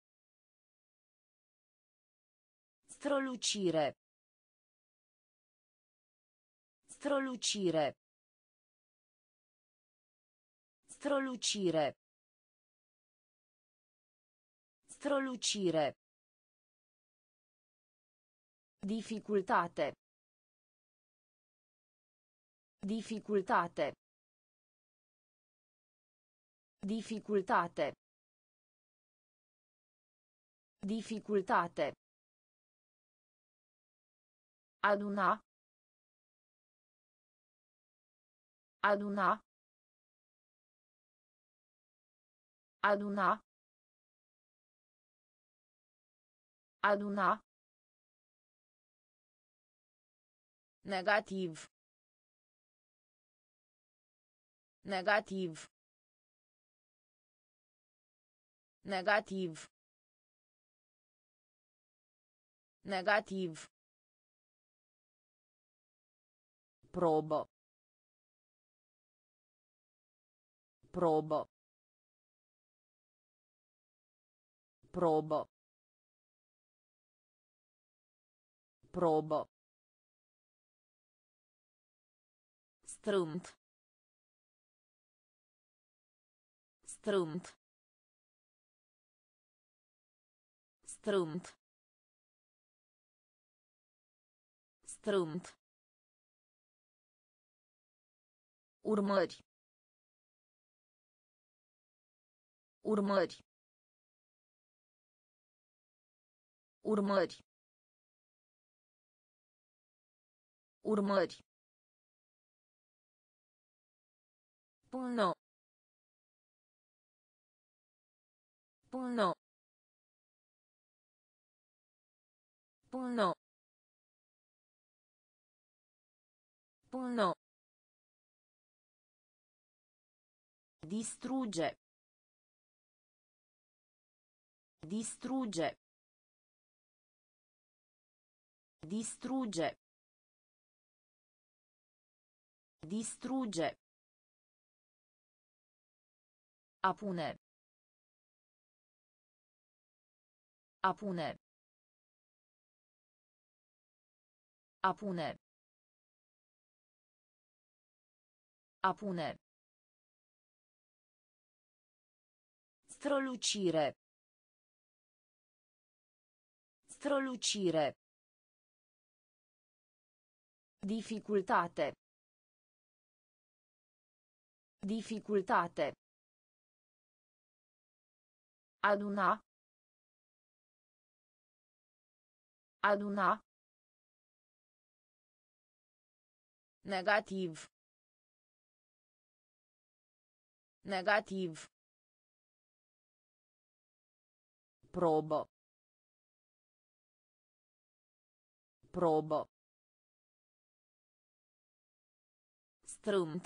Strălucire. Strălucire. Strălucire. Strălucire. Dificultate. Dificultate. Dificultate. Dificultate. Aduna. Aduna. Aduna. Aduna. Negativ. Negativ. Negativ. Negativ. Probă. Probă. Probă. Probă. Strâmt. Strâmt. Strâmt. Strâmt. Urmări. Urmări. Urmări. Urmări. Până. Până. Până. Până. Distruge. Distruge. Distruge. Distruge. A pune. A pune. A pune. A pune. Strălucire. Strălucire. Dificultate. Dificultate. Aduna. Aduna. Negativ. Negativ. Probă. Probă. Strâmt.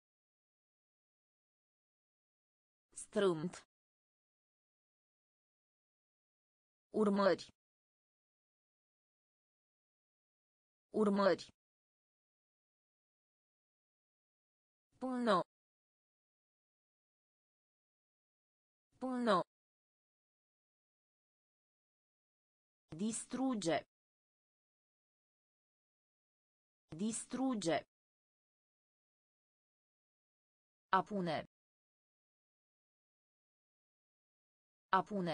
Strâmt. Urmări. Urmări. Până. Până. Distruge. Distruge. A pune. A pune.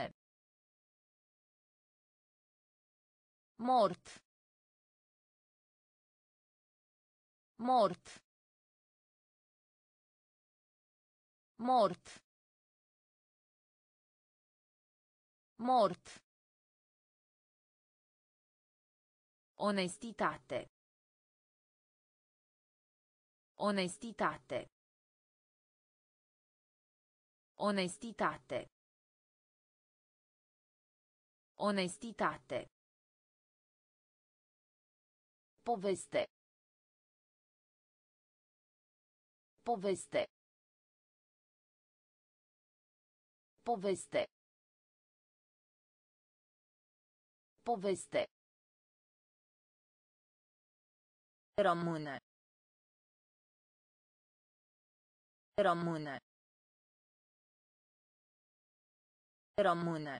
Mort. Mort. Mort. Mort. Onestitate. Onestitate. Onestitate. Onestitate. Poveste. Poveste. Poveste. Poveste. Rămâne. Rămâne. Rămâne.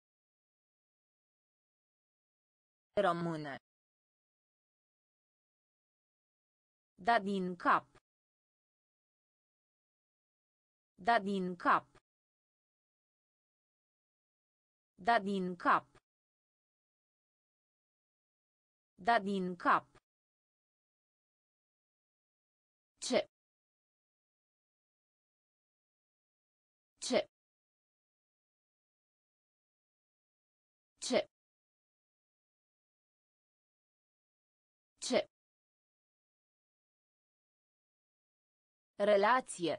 Rămâne. Da din cap. Da din cap. Da din cap. Da din cap. Ce. Ce. Ce. Ce. Relație.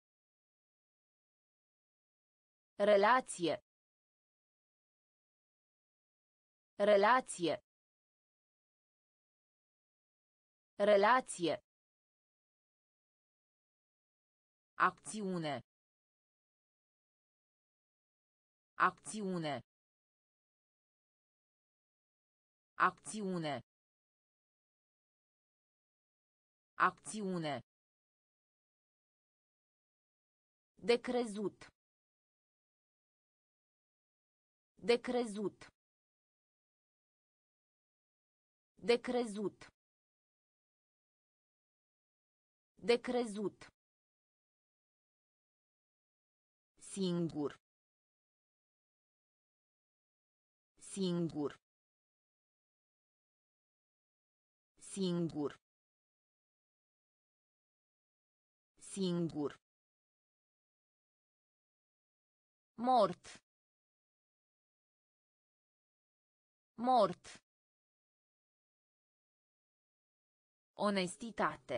Relație. Relație. Relație. Acțiune. Acțiune. Acțiune. Acțiune. De crezut. De crezut. De crezut. De crezut. Singur. Singur. Singur. Singur. Mort. Mort. Onestitate.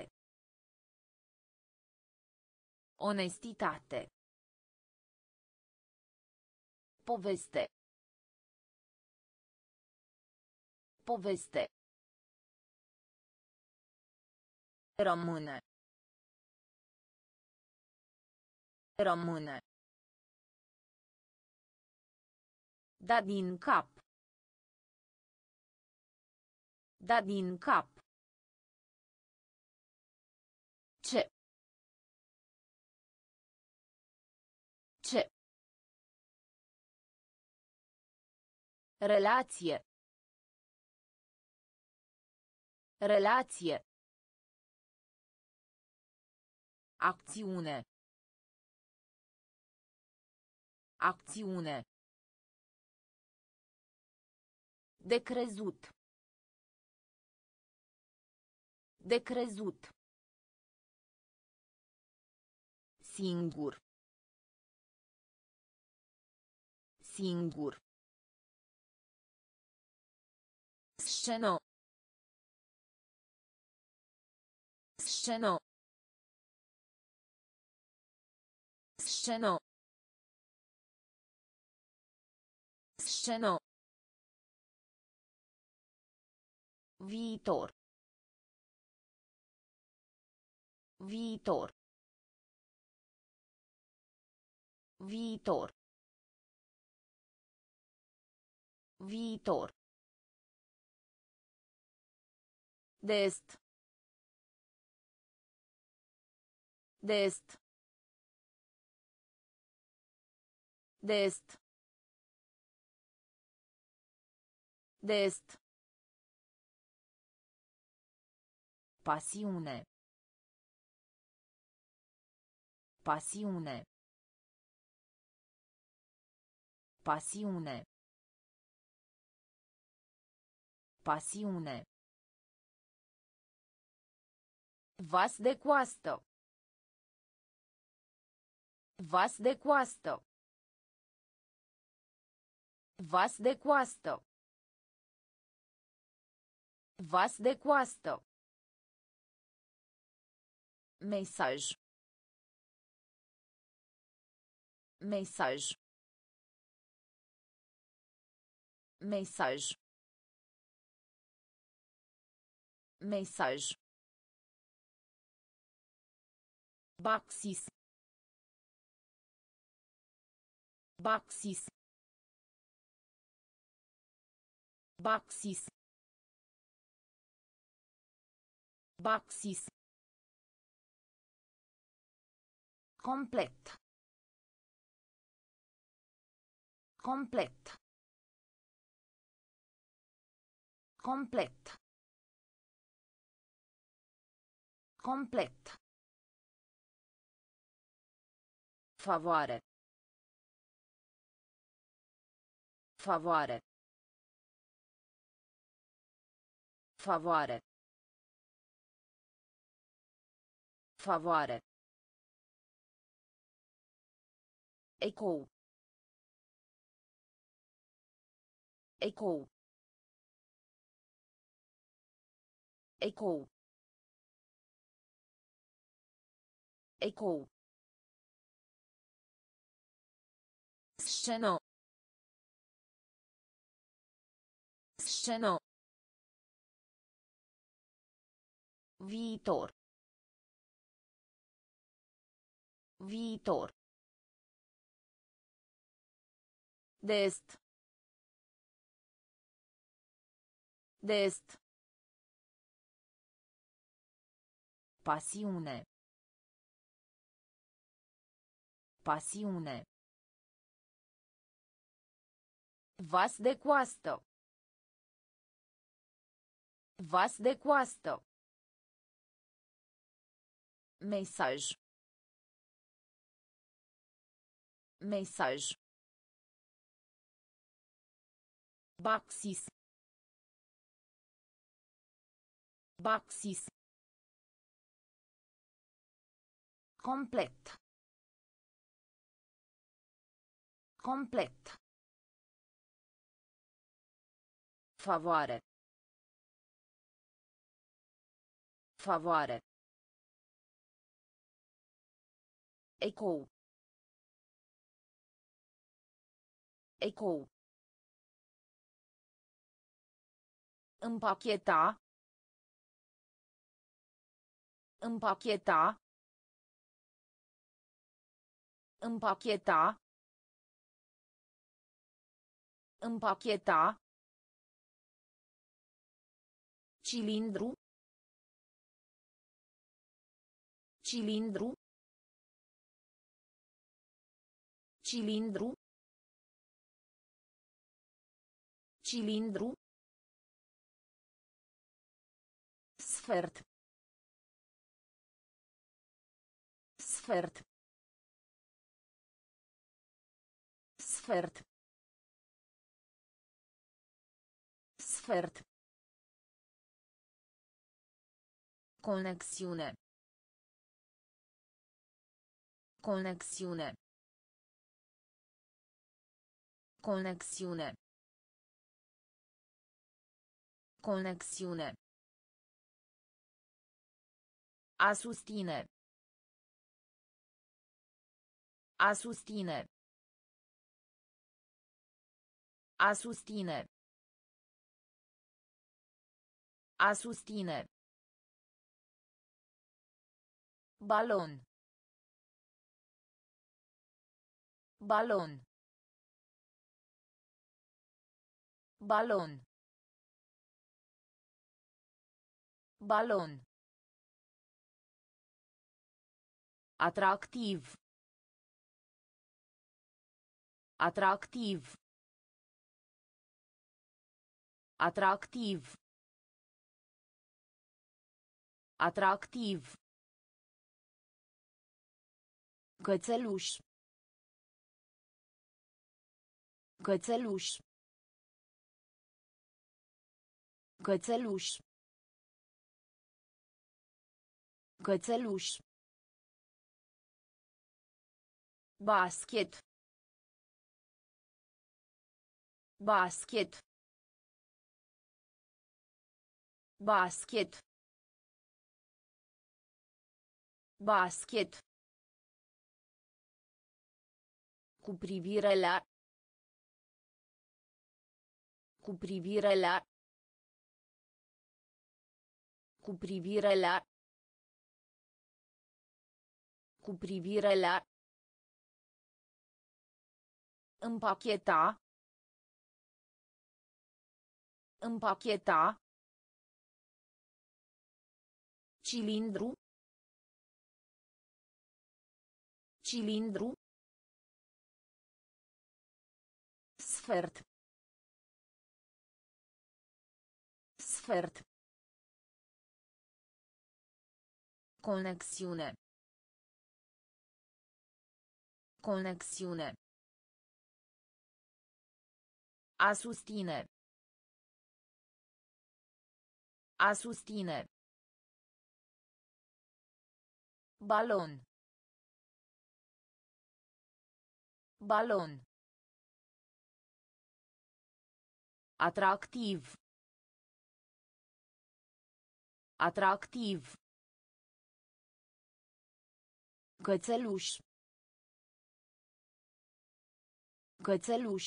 Onestitate. Poveste. Poveste. Rămâne. Rămâne. Da din cap. Da din cap. Ce. Ce. Relație. Relație. Acțiune. Acțiune. De crezut. De crezut. Singur. Singur. Sceno. Sceno. Sceno. Sceno. Viitor. Viitor. Viitor. Viitor. De est. De est. De est. De est. Pasiune. Pasiune. Pasiune. Pasiune. Vas de coastă. Vas de coastă. Vas de coastă. Vas de coastă. Mesaj. Mesaj. Mesaj. Mesaj. Baxis. Baxis. Baxis. Baxis. Complet. Complet. Complet. Complet. Favoare. Favoare. Favoare. Favoare. Ecou. Ecou. Ecou. Ecou. Sceno. Sceno. Viitor. Viitor. De est. De est. Pasiune. Pasiune. Vas de coastă. Vas de coastă. Mesaj. Mesaj. Baxis. Baxis. Complet. Complet. Favoare. Favoare. Ecou. Ecou. Împacheta. Împacheta. Împacheta. Împacheta. Cilindru. Cilindru. Cilindru. Cilindru. Sfert. Sfert. Sfert. Sfert. Conexiune. Conexiune. Conexiune. Conexiune. A susține. A susține. A susține. A susține. Balon. Balon. Balon. Balon. Atractiv. Atractiv. Atractiv. Atractiv. Cățeluș. Cățeluș. Cățeluș. Cățeluș. Basket. Basket. Basket. Basket. Cu privire la. Cu privire la. Cu privire la. Cu privire la. Împacheta. Împacheta. Cilindru. Cilindru. Sfert. Sfert. Conexiune. Conexiune. A susține. A susține. Balon. Balon. Atractiv. Atractiv. Cățeluș. Cățeluș.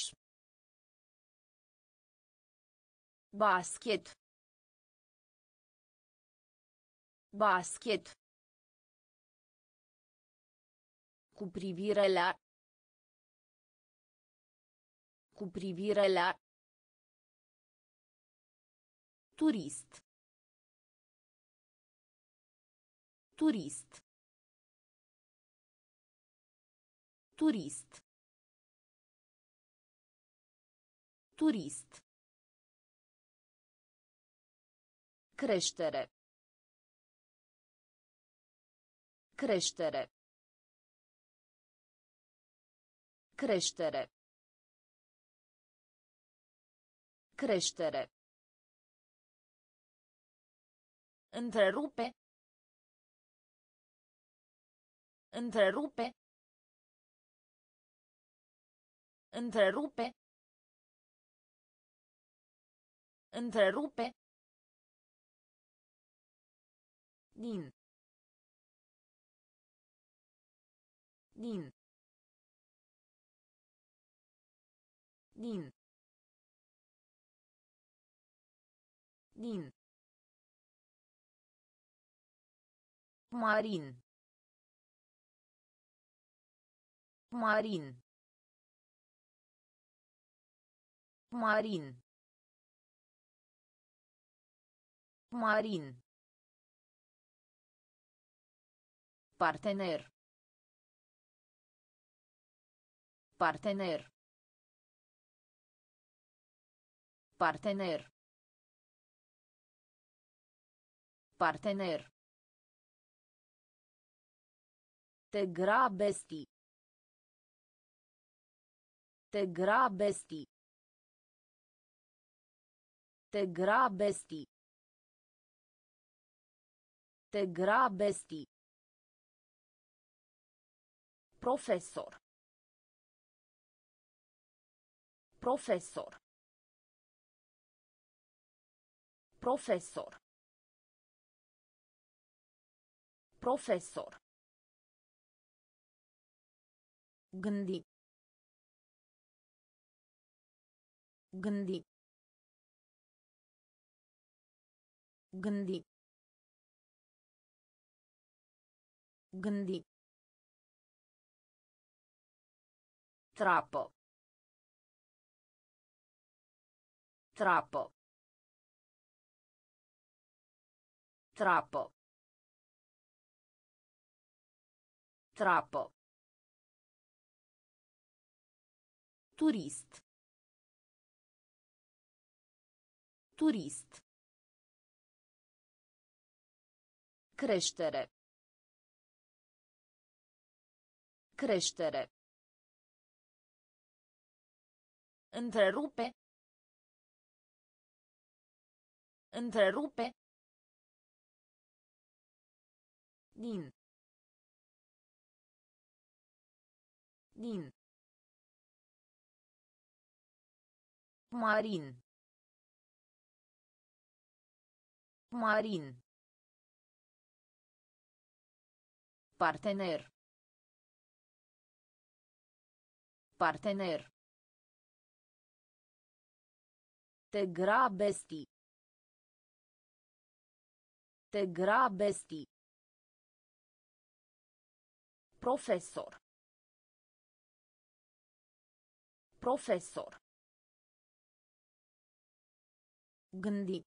Basket. Basket. Cu privire la. Cu privire la. Turist. Turist. Turist. Turist. Creștere. Creștere. Creștere. Creștere. Întrerupe. Întrerupe. Întrerupe. Întrerupe. Din. Din. Din. Din. Marin. Marin. Marin. Marin. Partener. Partener. Partener. Partener. Te grabesti. Te grabesti. Te grabesti. Te grabesti. Profesor. Profesor. Profesor. Profesor. Gândi. Gândi. Gândi. Gândi. Trappo. Trappo. Trappo. Trappo. Turist. Turist. Creștere. Creștere. Întrerupe. Întrerupe. Din. Din. Marin. Marin. Partener. Partener. Te grabesti. Te grabesti. Profesor. Profesor. Gândi.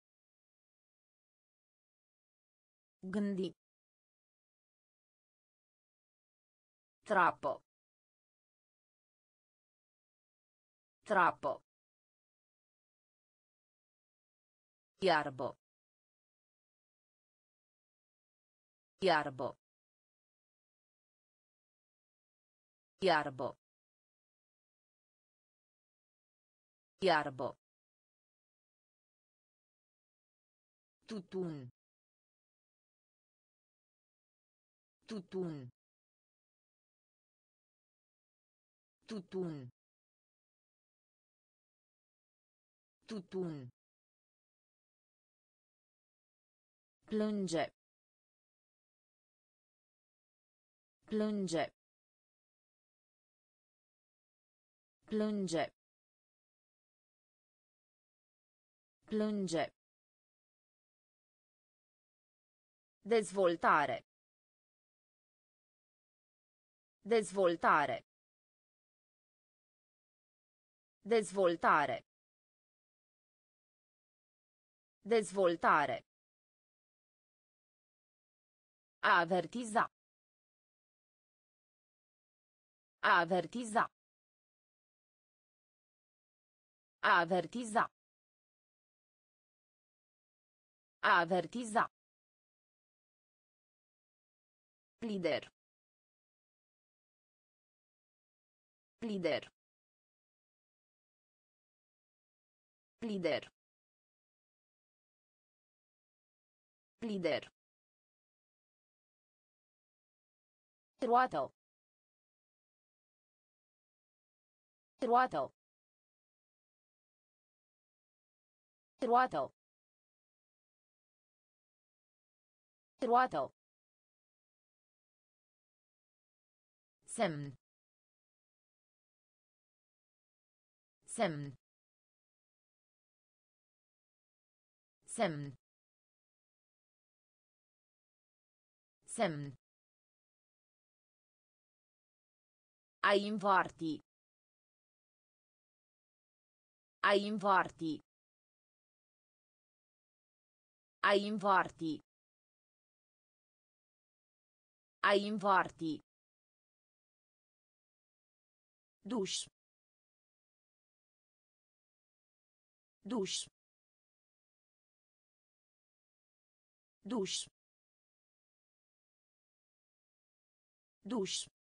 Gândi. Trappo. Trappo. Iarbo. Iarbo. Iarbo. Iarbo. Tutun. Tutun. Tutun. Tutun. Plânge. Plânge. Plânge. Plânge. Dezvoltare. Dezvoltare. Dezvoltare. Dezvoltare. A avertiza. A avertiza. A avertiza. A avertiza. Lider. Lider. Lider. Lider. Roată. Roată. Roată. Roată. Semn. Semn. Semn. Semn. A invarti. A invarti. A invarti. A invarti. Duș. Duș. Duș. Duș.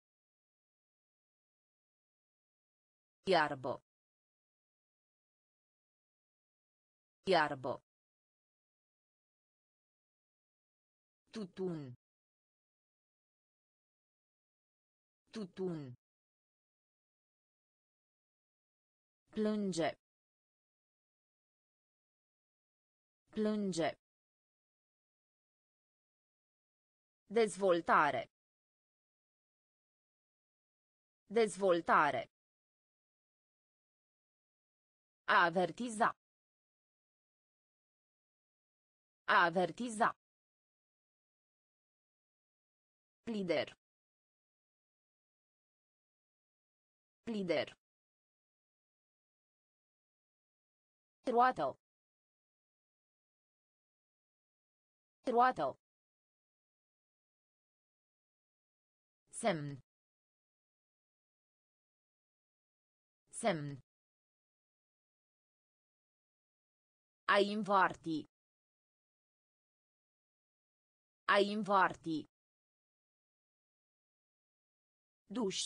Iarbo. Iarbo. Tutun. Tutun. Plânge. Plânge. Dezvoltare. Dezvoltare. A avertiza. A avertiza. Lider. Lider. Roată. Roată. Semn. Semn. A invarti. A invarti. Duș.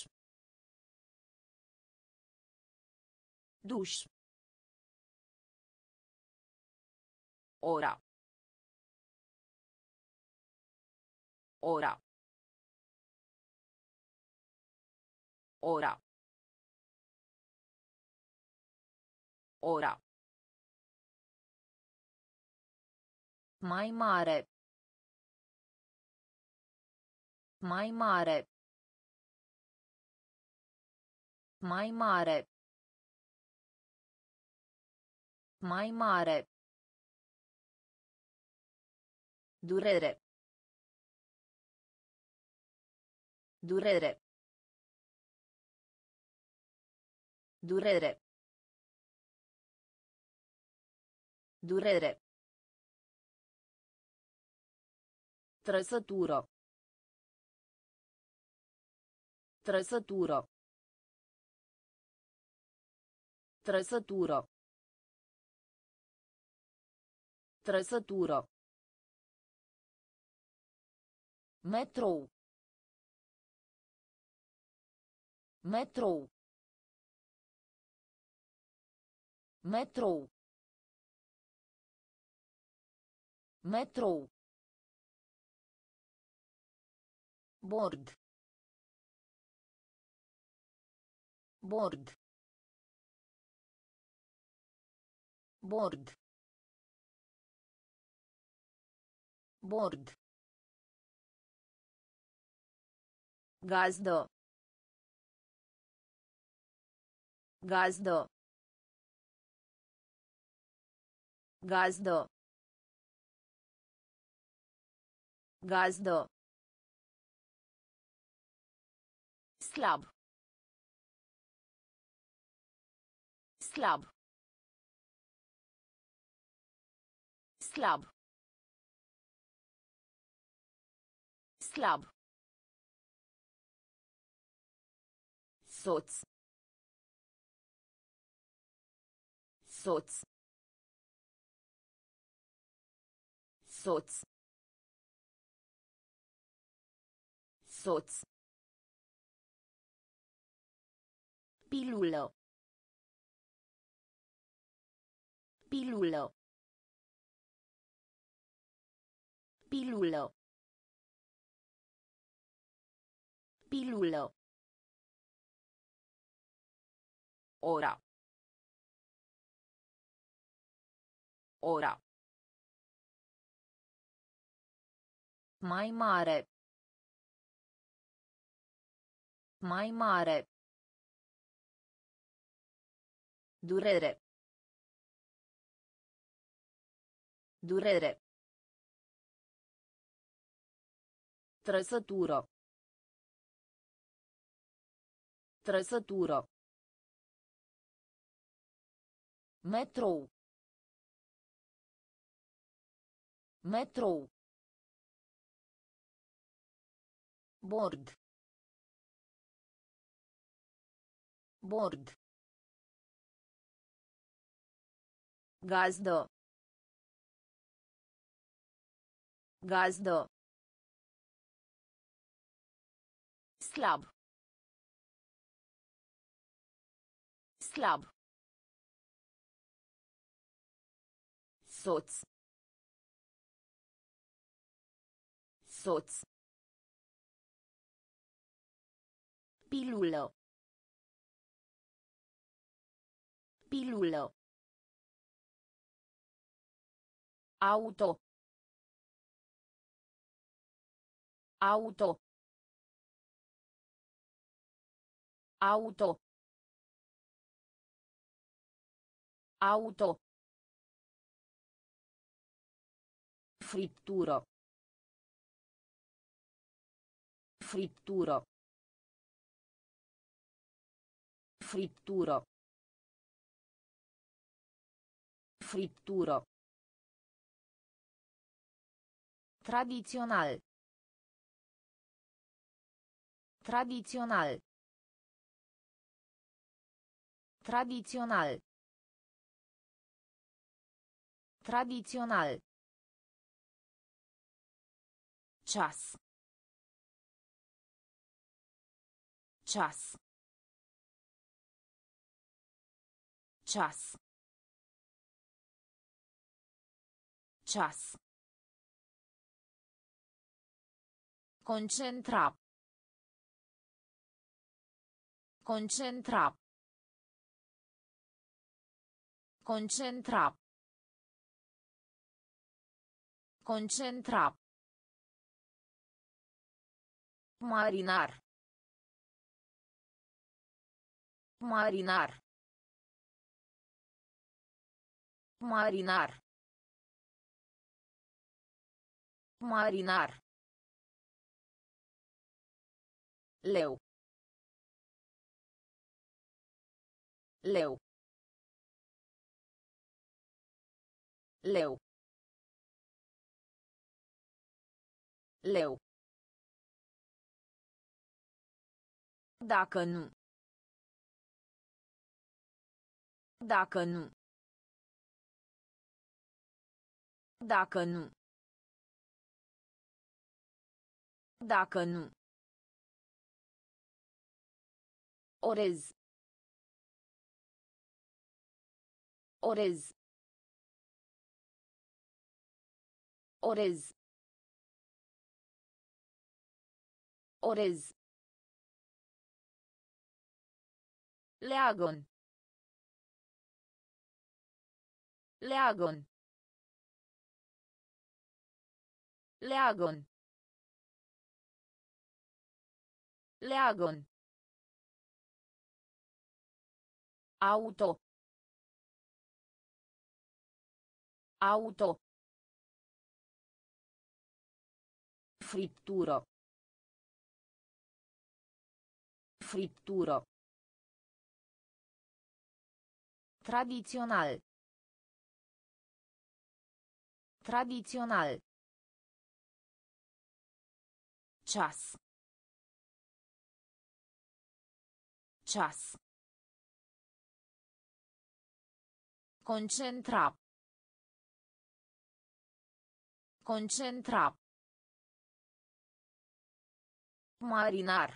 Duș. Ora. Ora. Ora. Ora. Mai mare. Mai mare. Mai mare. Mai mare. Durere. Durere. Durere. Durere. Trăsătură. Trăsătură. Trăsătură. Trăsătură. Metrou. Metrou. Metrou. Metrou. Bord. Bord. Bord. Bord. Gazdă. Gazdă. Gazdă. Gazdă. Slab. Slab. Slab. Slab. Soț. Soț. Soț. Soț. Pilulă. Pilulă. Pilulă. Pilulă. Ora. Ora. Mai mare. Mai mare. Durere. Durere. Trăsătură. Trăsătură. Metrou. Metrou. Bord. Bord. Gazdă. Gazdă. Slab. Slab. Soț. Soț. Pilulă. Pilulă. Auto. Auto. Auto. Auto. Frittură. Frittură. Frittură. Frittură. Tradițional. Tradițional. Tradițional. Tradițional. Ceas. Ceas. Ceas. Ceas. Concentra. Concentra. Concentra. Concentra. Marinar. Marinar. Marinar. Marinar. Leu. Leu. Leu. Leu. Dacă nu. Dacă nu. Dacă nu. Dacă nu. Orez. Orez. Orez. Orez. Leagon. Leagon. Leagon. Leagon. Auto. Auto. Frittură. Frittură. Tradițional. Tradițional. Ceas. Ceas. Concentra. Concentra. Marinar.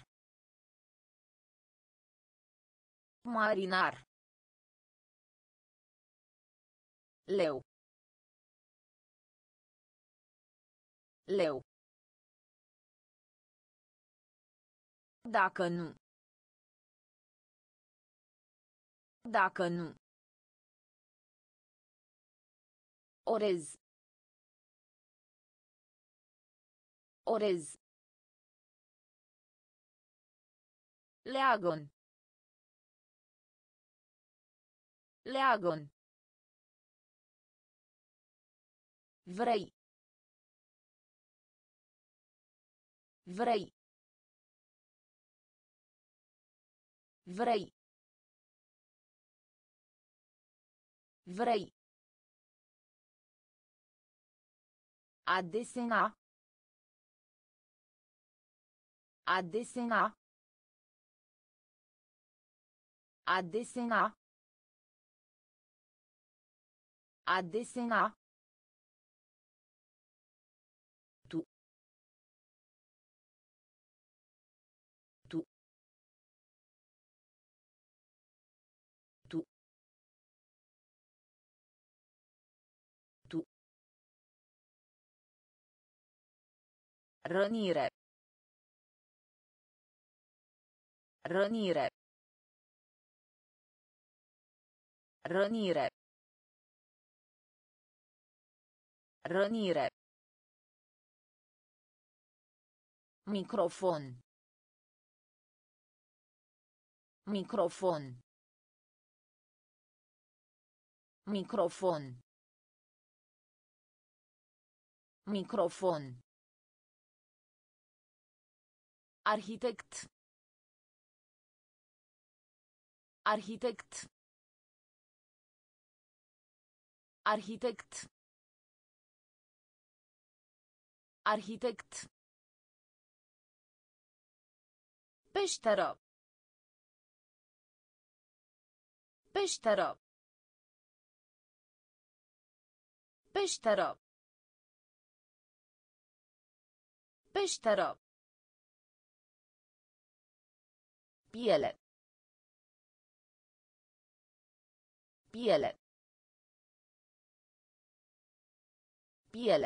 Marinar. Leu. Leu. Dacă nu. Dacă nu. Orez. Orez. Leagon. Leagon. Vrei. Vrei. Vrei. Vrei. A desena. A desena. A desena. A desena. Tu. Tu. Tu. Tu. Rănire. Rănire. Rănire. Rănire. Microfon. Microfon. Microfon. Microfon. Arhitect. Arhitect. Arhitect. Arhitect. Peșteră. Peșteră. Peșteră. Peșteră. Piele. Piele. Piele.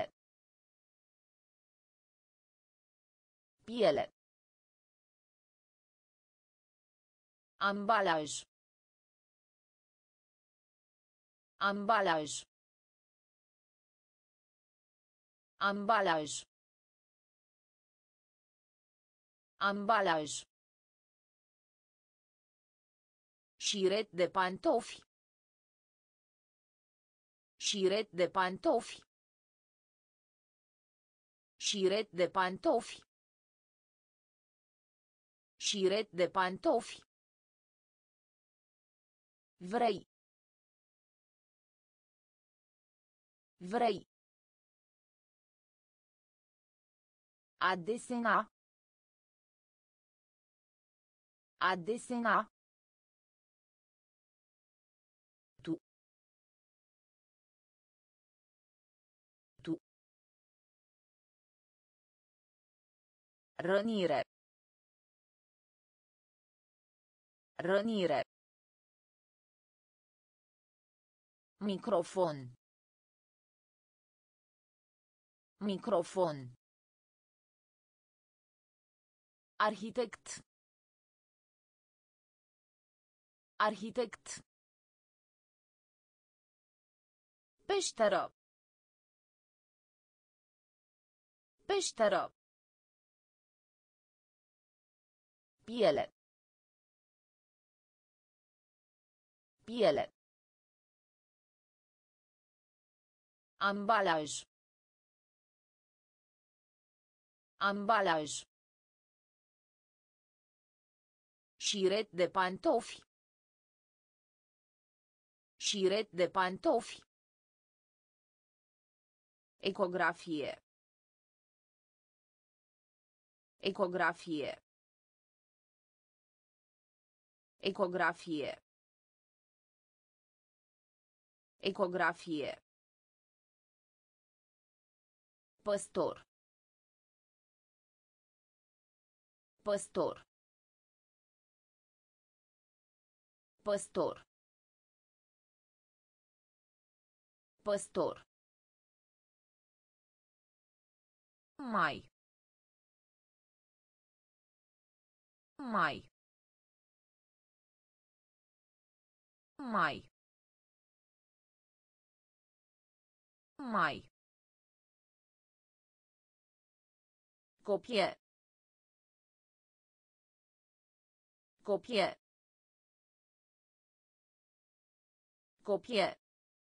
Piele. Ambalaj. Ambalaj. Ambalaj. Ambalaj. Șiret de pantofi. Șiret de pantofi. Șiret de pantofi. Șiret de pantofi. Vrei. Vrei. A desena. A desena. Tu. Tu. Rănire. Rănire. Microfon. Microfon. Arhitect. Arhitect. Peșteră. Peșteră. Piele. Piele. Ambalaj. Ambalaj. Șiret de pantofi. Șiret de pantofi. Ecografie. Ecografie. Ecografie. Ecografie. Păstor. Păstor. Păstor. Păstor. Mai. Mai. Mai. Mai. Copie. Copie. Copie.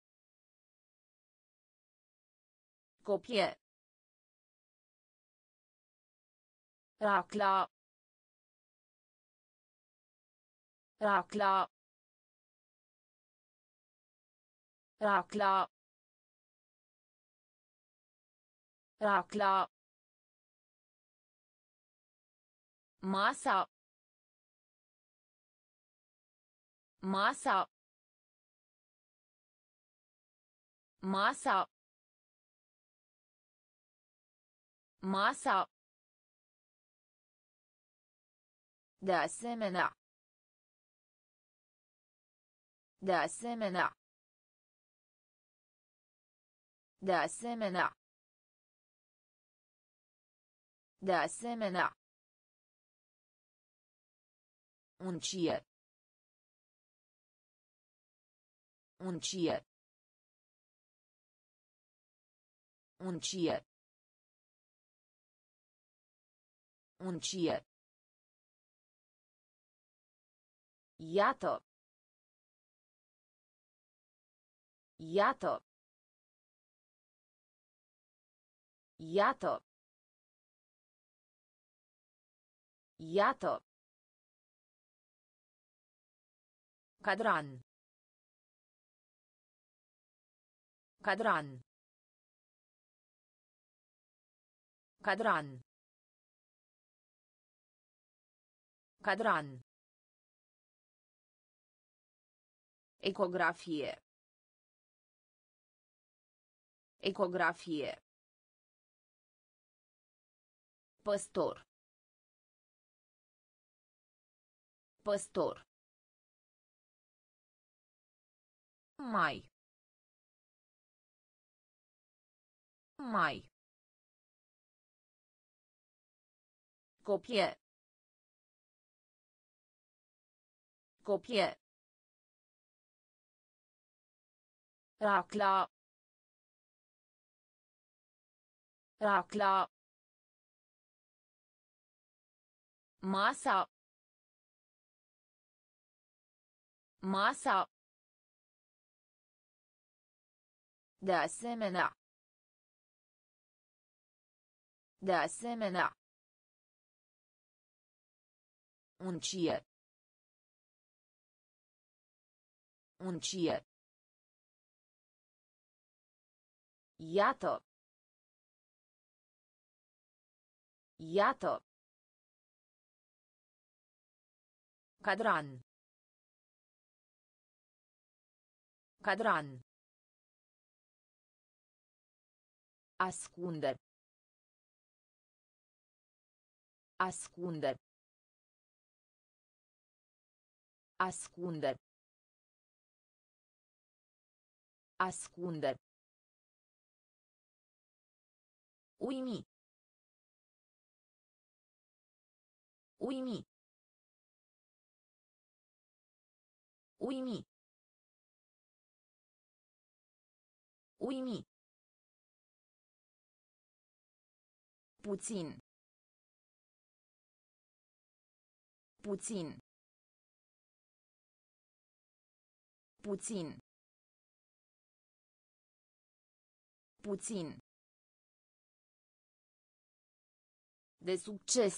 Copie. Racla. Racla. Racla. Racla. Masa. Masa. Masa. Masa. De asemenea. De asemenea. De asemenea. De asemenea. Uncie. Uncie. Uncie. Uncie. Iată. Iată. Iată. Iată. Cadran. Cadran. Cadran. Cadran. Ecografie. Ecografie. Păstor. Păstor. Mai. Mai. Copie. Copie. Racla. Racla. Masa. Masa. De asemenea. De asemenea. Uncie. Uncie. Iată. Iată. Cadran. Cadran. Ascunde. Ascunde. Ascunde. Ascunde. Uimi. Uimi. Uimi. Uimi. Puțin. Puțin. Puțin. Puțin. De succes.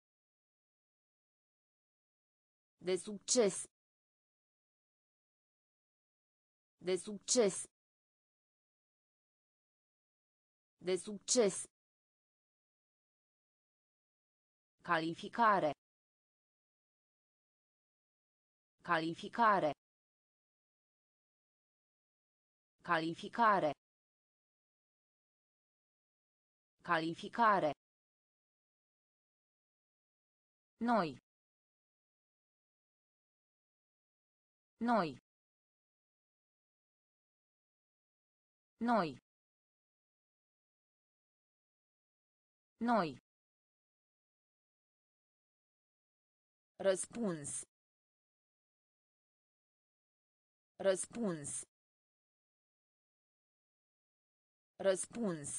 De succes. De succes. De succes. Calificare. Calificare. Calificare. Calificare. Noi. Noi. Noi. Noi. Răspuns. Răspuns. Răspuns.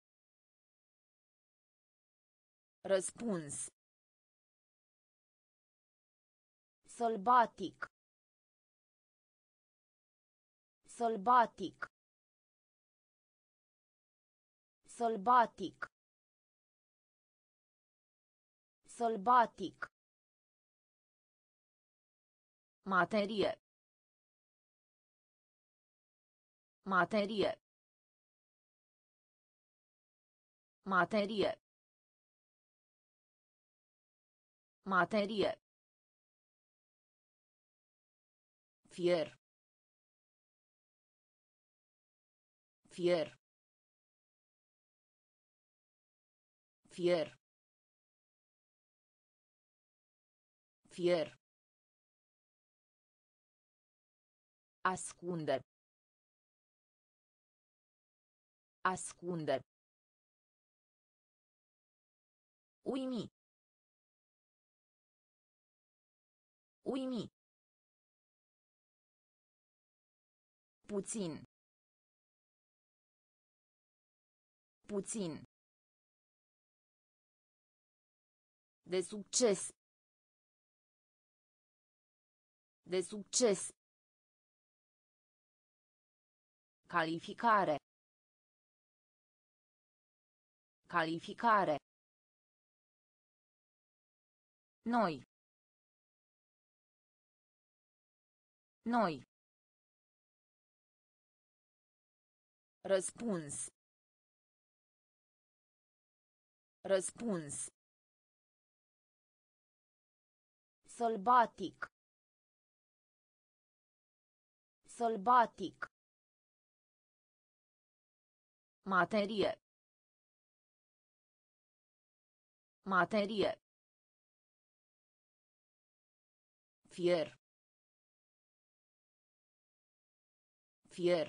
Răspuns. Sălbatic. Sălbatic. Sălbatic. Sălbatic. Materie. Materie. Materie. Materie. Fier. Fier. Fier. Fier. Ascunde. Ascunde. Uimi. Uimi. Puțin. puțin. De succes. De succes. Calificare. Calificare. Noi. Noi. Răspuns. Răspuns. Sălbatic. Sălbatic. Materie. Materie. Fier. Fier.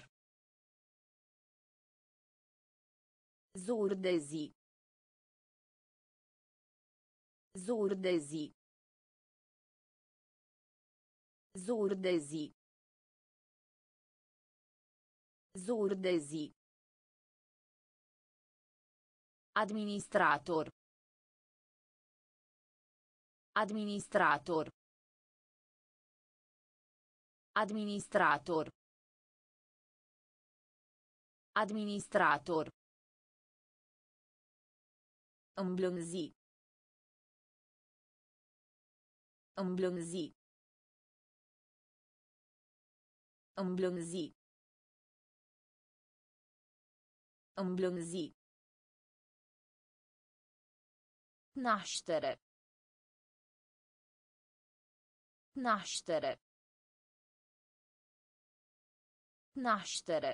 Zur de zi. Zur de zi. Zur de zi. Zur de zi. Administrator. Administrator. Administrator. Administrator. Îmblânzi. Îmblânzi. Îmblânzi. Îmblânzi. Naștere. Naștere. Naștere.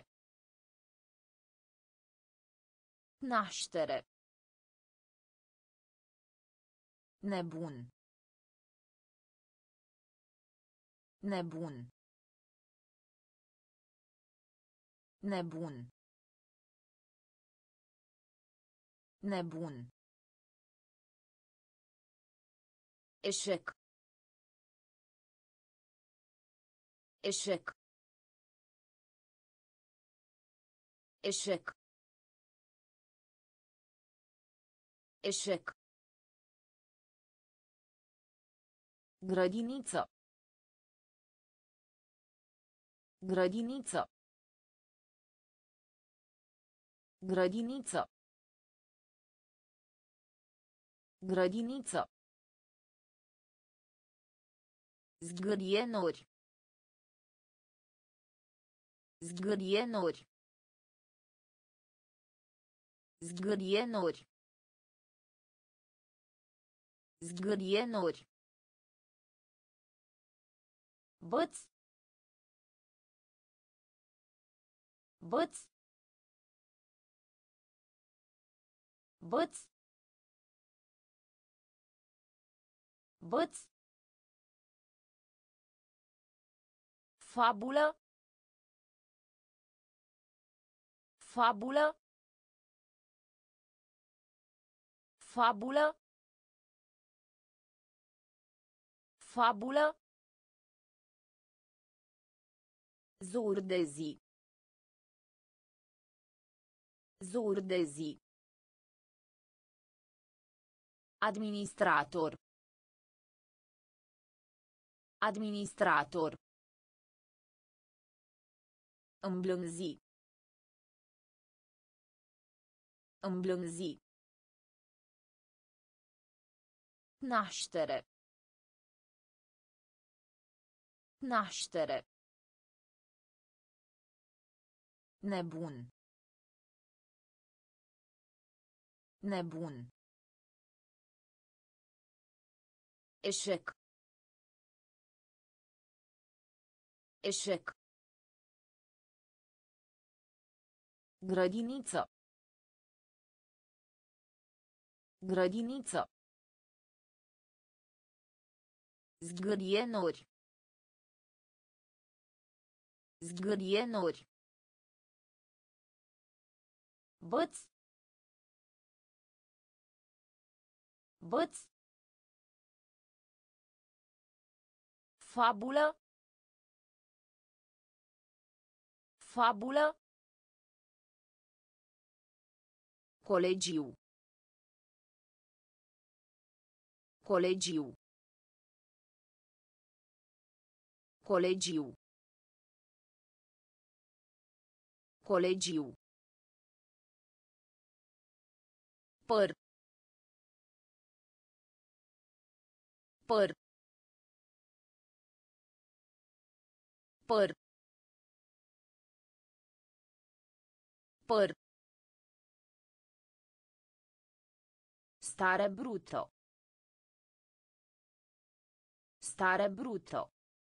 Naștere. Nebun. Nebun. Nebun. Nebun. Eșec. Eșec. Eșec. Eșec. Grădiniță. Grădiniță. Grădiniță. Grădiniță. Zgârienuri. Zgârienuri. Zgârienuri. Zgârienuri. Băț. Băț. Băț. Băț. Fabulă. Fabulă. Fabulă. Fabulă. Zur de zi. Zur de zi. Administrator. Administrator. Îmblânzi. Îmblânzi. Naștere. Naștere. Nebun. Nebun. Eșec. Eșec. Grădiniță. Grădiniță. Zgârienuri. Zgârienuri. Băț. Băț. Fabulă. Fabulă. Colegiu. Colegiu. Colegiu. Colegiu. Păr. Păr. Păr. Păr. Stare brutto. Stare brutto.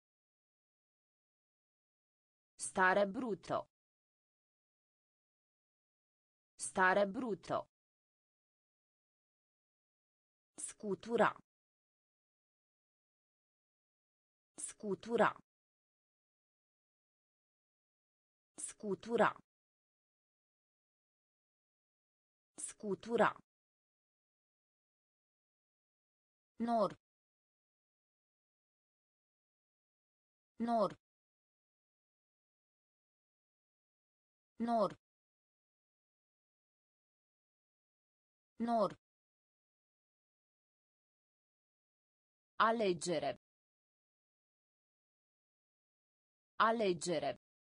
Stare brutto. Stare brutto. Scutura. Scutura. Scutura. Scutura. Nor. Nor. Nor. Nor. Aleggere. Aleggere.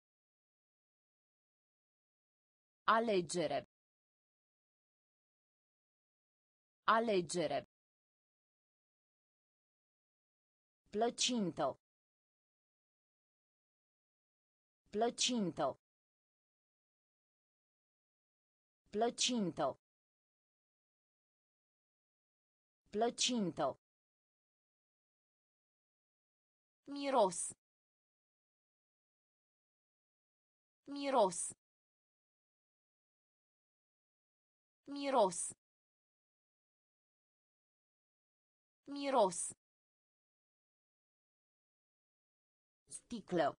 Aleggere. Aleggere. Plăcintă. Plăcintă. Plăcintă. Plăcintă. Miros. Miros. Miros. Miros. Sticlă.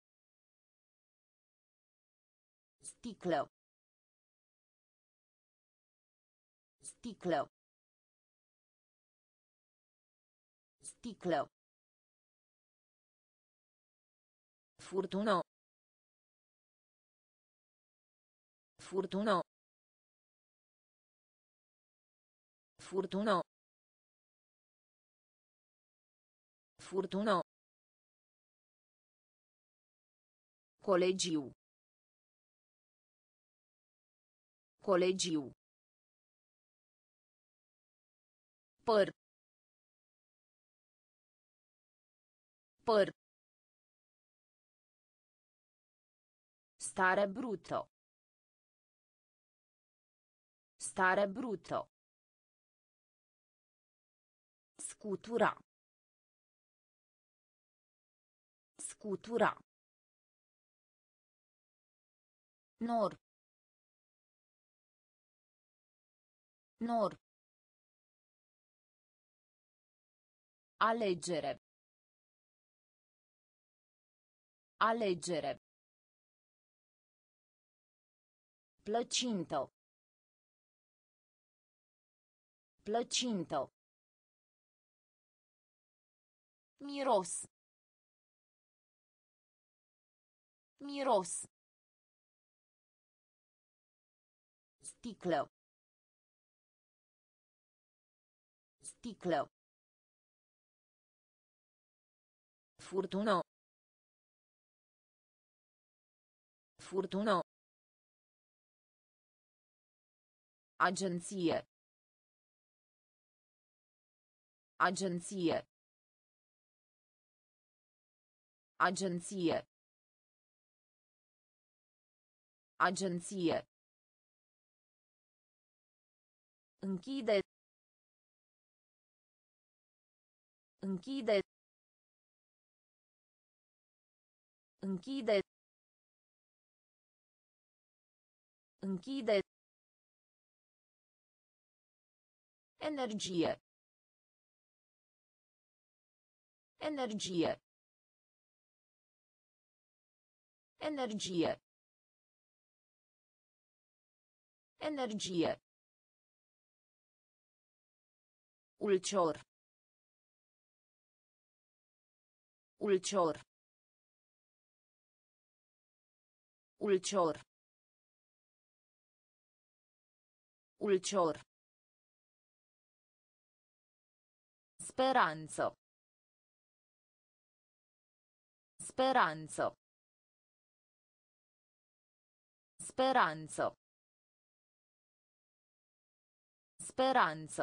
Sticlă. Sticlă. Sticlă. Furtună. Furtună. Furtună. Furtună. Colegiu. Colegiu. Păr. Păr. Stare brutto. Stare brutto. Scutura. Scutura. Nor. Nor. Aleggere. Aleggere. Plăcintă. Plăcintă. Miros. Miros. Sticlă. Sticlă. Furtună. Furtună. Agenție. Agenție. Agenție. Agenție. Închide. Închide. Închide. Închide. Energie. Energie. Energie. Energie. Ulcior. Ulcior. Ulcior. Ulcior. Speranță. Speranță. Speranță. Speranță.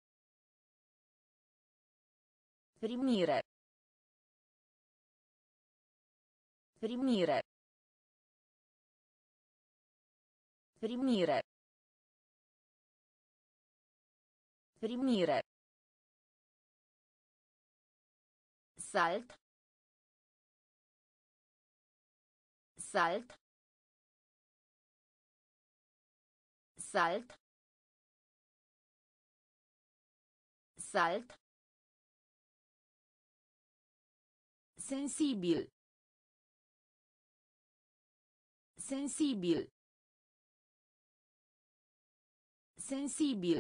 Primire. Primire. Primire. Primire. Salt. Salt. Salt. Salt. Sensibil. Sensibil. Sensibil.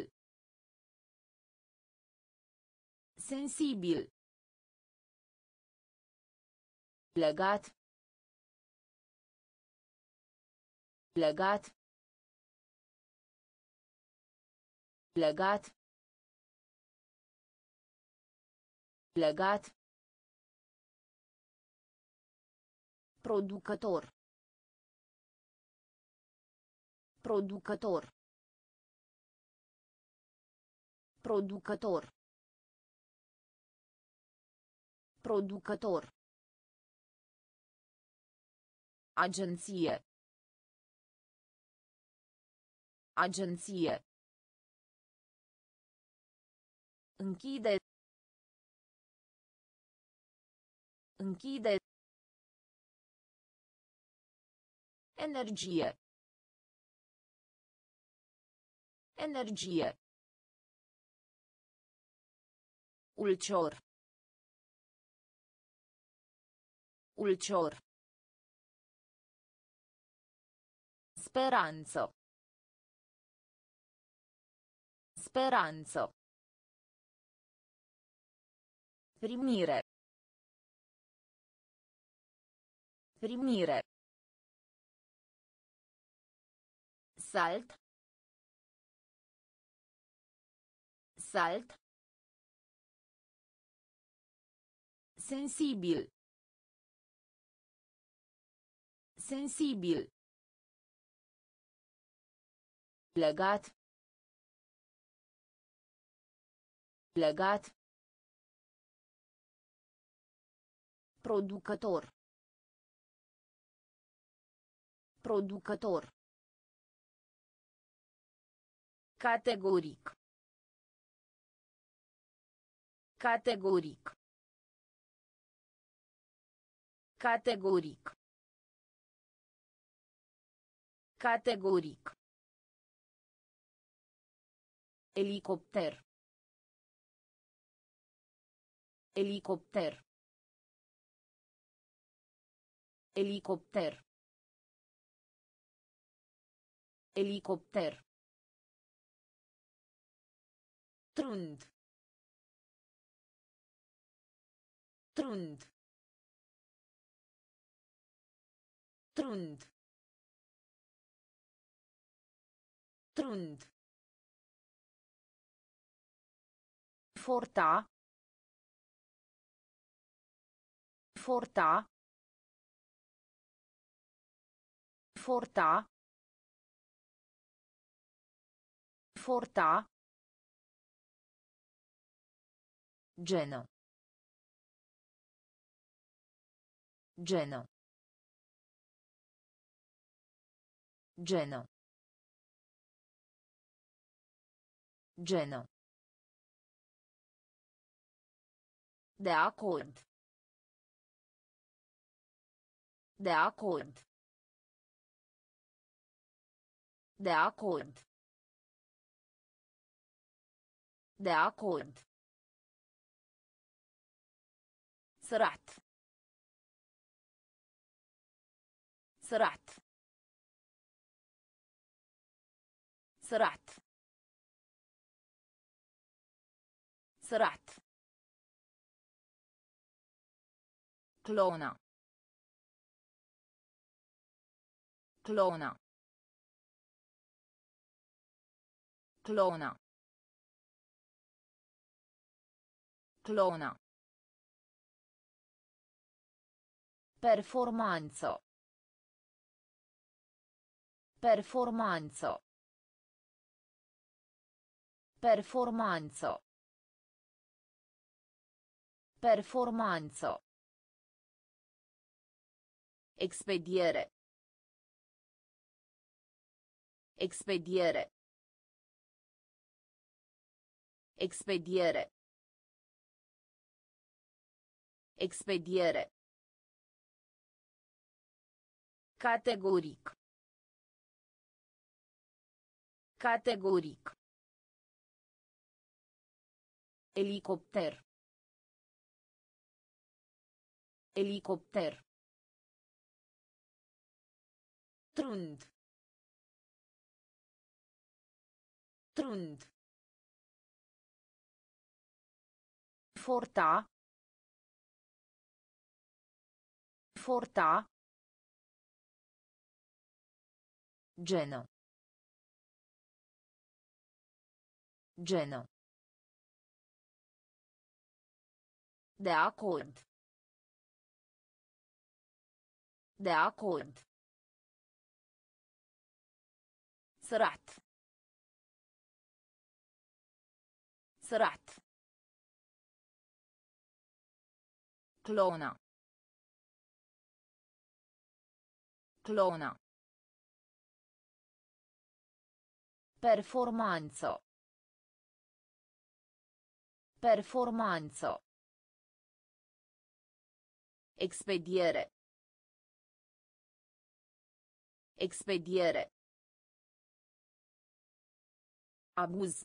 Sensibil. Legat. Legat. Legat. Legat. Producător. Producător. Producător. Producător. Agenție. Agenție. Închide. Închide. Energie. Energie. Ulcior. Ulcior. Speranță. Speranță. Primire. Primire. Salt. Salt. Sensibil. Sensibil. Legat. Legat. Producător. Producător. Categoric. Categoric. Categoric. Categoric. Elicopter. Elicopter. Elicopter. Elicopter. Trund. Trund. Trund. Trund. Forta. Forta. Forta. Forta. Geno. Geno. Geno. Geno. De acord. De acord. De acord. De acord. Sărat. Sărat. Sărat. Sărat. Clona. Clona. Clona. Clona. Performanță. Performanță. Performanță. Performanță. Expediere. Expediere. Expediere. Expediere. Categoric. Categoric. Elicopter. Elicopter. Trund. Trund. Forta. Forta. Genă. Genă. De acord. De acord. سرعت. سرعت. كلونا. كلونا. Performanță. Performanță. Expediere. Expediere. Abuz.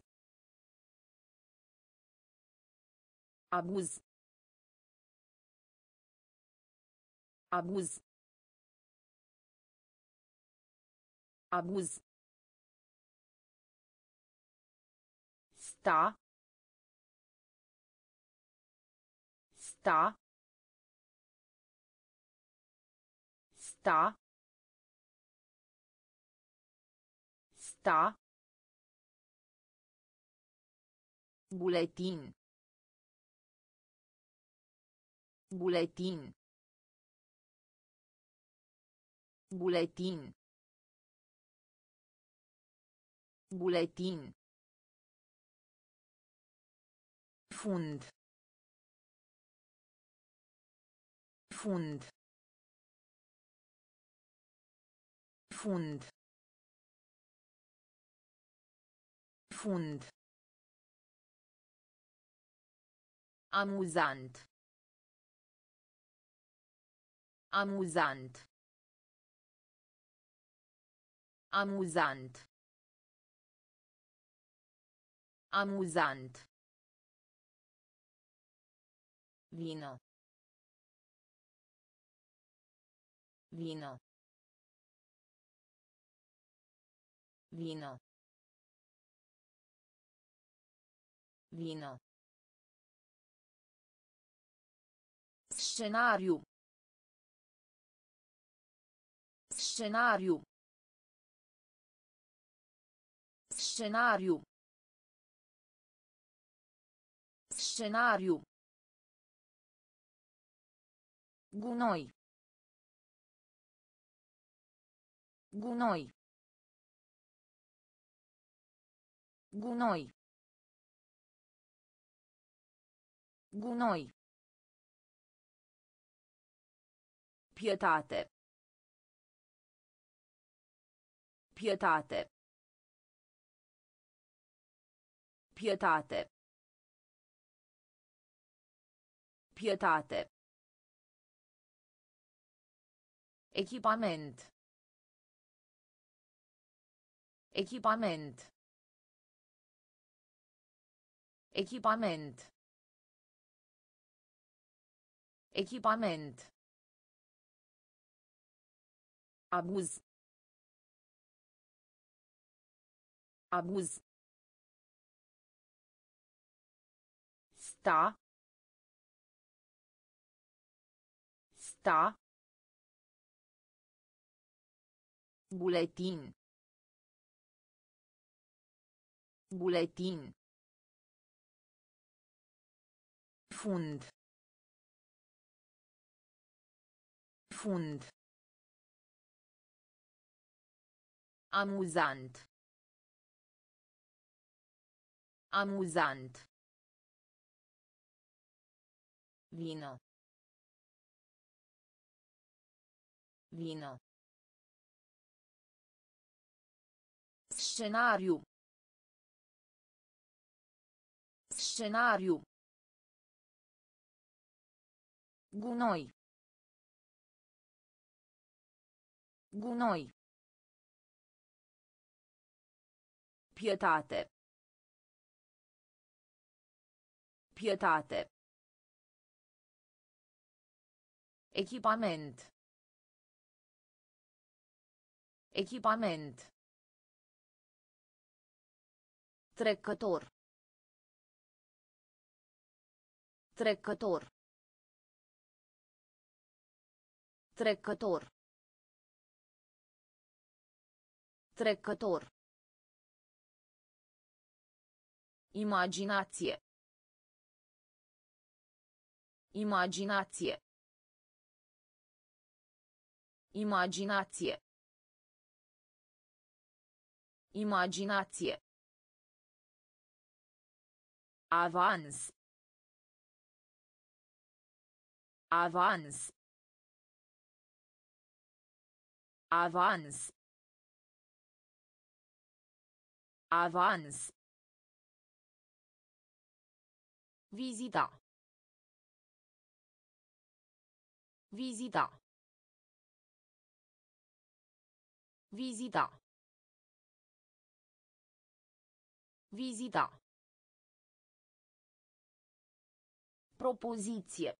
Abuz. Abuz. Abuz. Sta. Sta. Sta. Sta. Buletin. Buletin. Buletin. Buletin. Fund. Fund. Fund. Fund. Amuzant. Amuzant. Amuzant. Amuzant. Vino. Vino. Vino. Vino. Scenariu. Scenariu. Scenariu. Scenariu. Gunoi. Gunoi. Gunoi. Gunoi. Pietate. Pietate. Pietate. Pietate. Echipament. Echipament. Echipament. Echipament. Abuz. Abuz. Sta. Sta. Buletin. Buletin. Fund. Fund. Amuzant. Amuzant. Vino. Vino. Scenariu. Scenariu. Gunoi. Gunoi. Pietate. Pietate. Echipament. Echipament. Trecător. Trecător. Trecător. Trecător. Imaginație. Imaginație. Imaginație. Imaginație. Avans. Avans. Avans. Avans. Vizita. Vizita. Vizita. Vizita. Propoziție.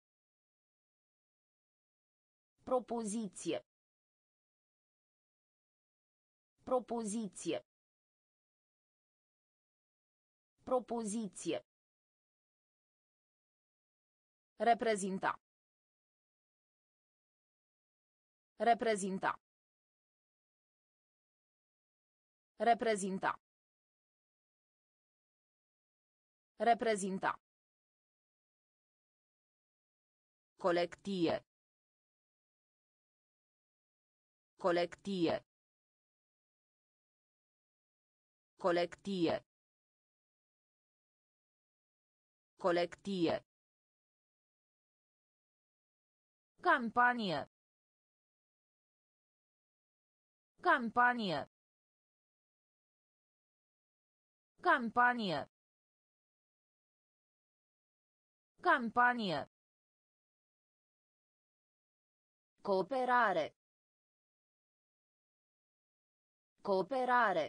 Propoziție. Propoziție. Propoziție. Reprezinta. Reprezinta. Reprezinta. Reprezinta. Colectie. Colectie. Colectie. Colectie. Campanie. Campanie. Campanie. Campanie. Cooperare. Cooperare.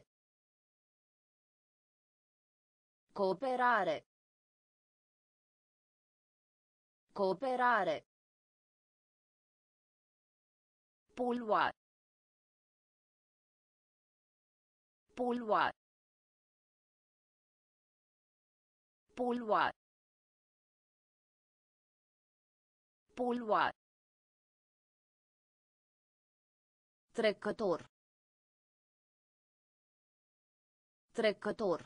Cooperare. Cooperare. Polua. Polua. Polua. Polua. Trecător. Trecător.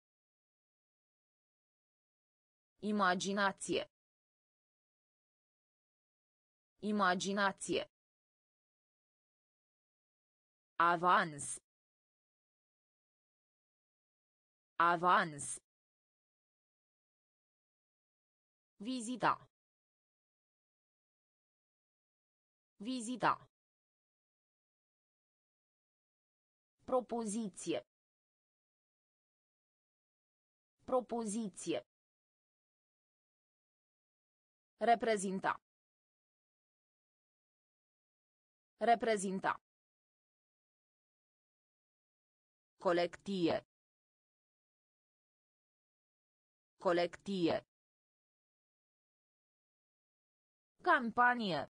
Imaginație. Imaginație. Avans. Avans. Vizita. Vizita. Propoziție. Propoziție. Reprezinta. Reprezinta. Colectie. Colectie. Campanie.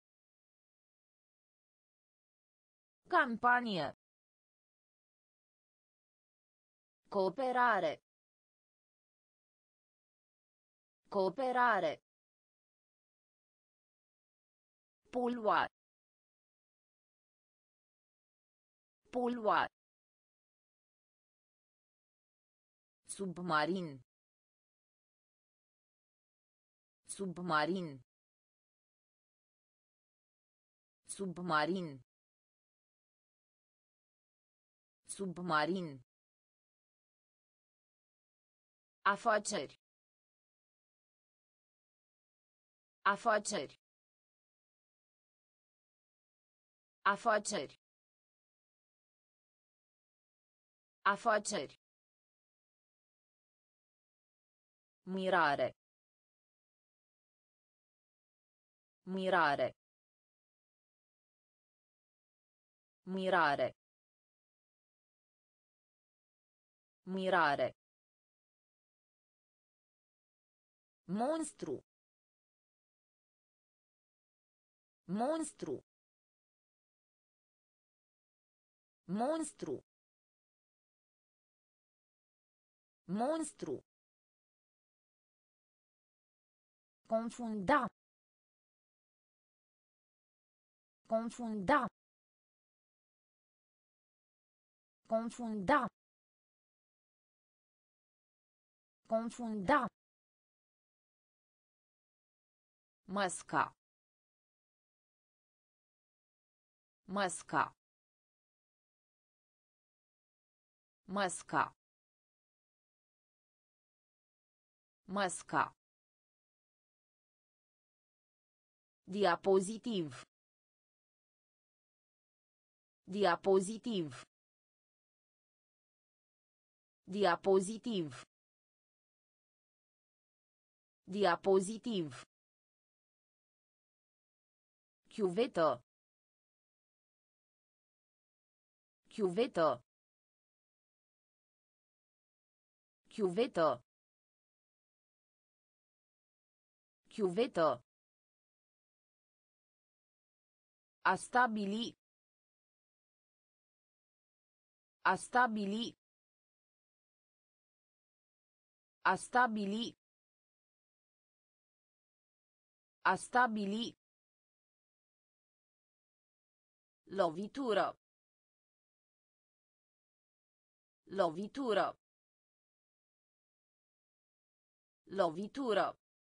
Campanie. Cooperare. Cooperare. Polua. Polua. Submarin. Submarin. Submarin. Submarin. Afaceri. Afaceri. Afaceri. Afaceri. Mirare. Mirare. Mirare. Mirare. Monstru. Monstru. Monstru. Monstru. Confunda. Confunda. Confunda. Confunda. Masca. Masca. Masca. Masca. Diapozitiv. Diapozitiv. Diapozitiv. Diapozitiv. Chiuvetă. Chiuvetă. Chiuvetă. Chiuvetă. A stabili. A stabili. A stabili. A stabili. Lovitură. Lovitură. Lovitură.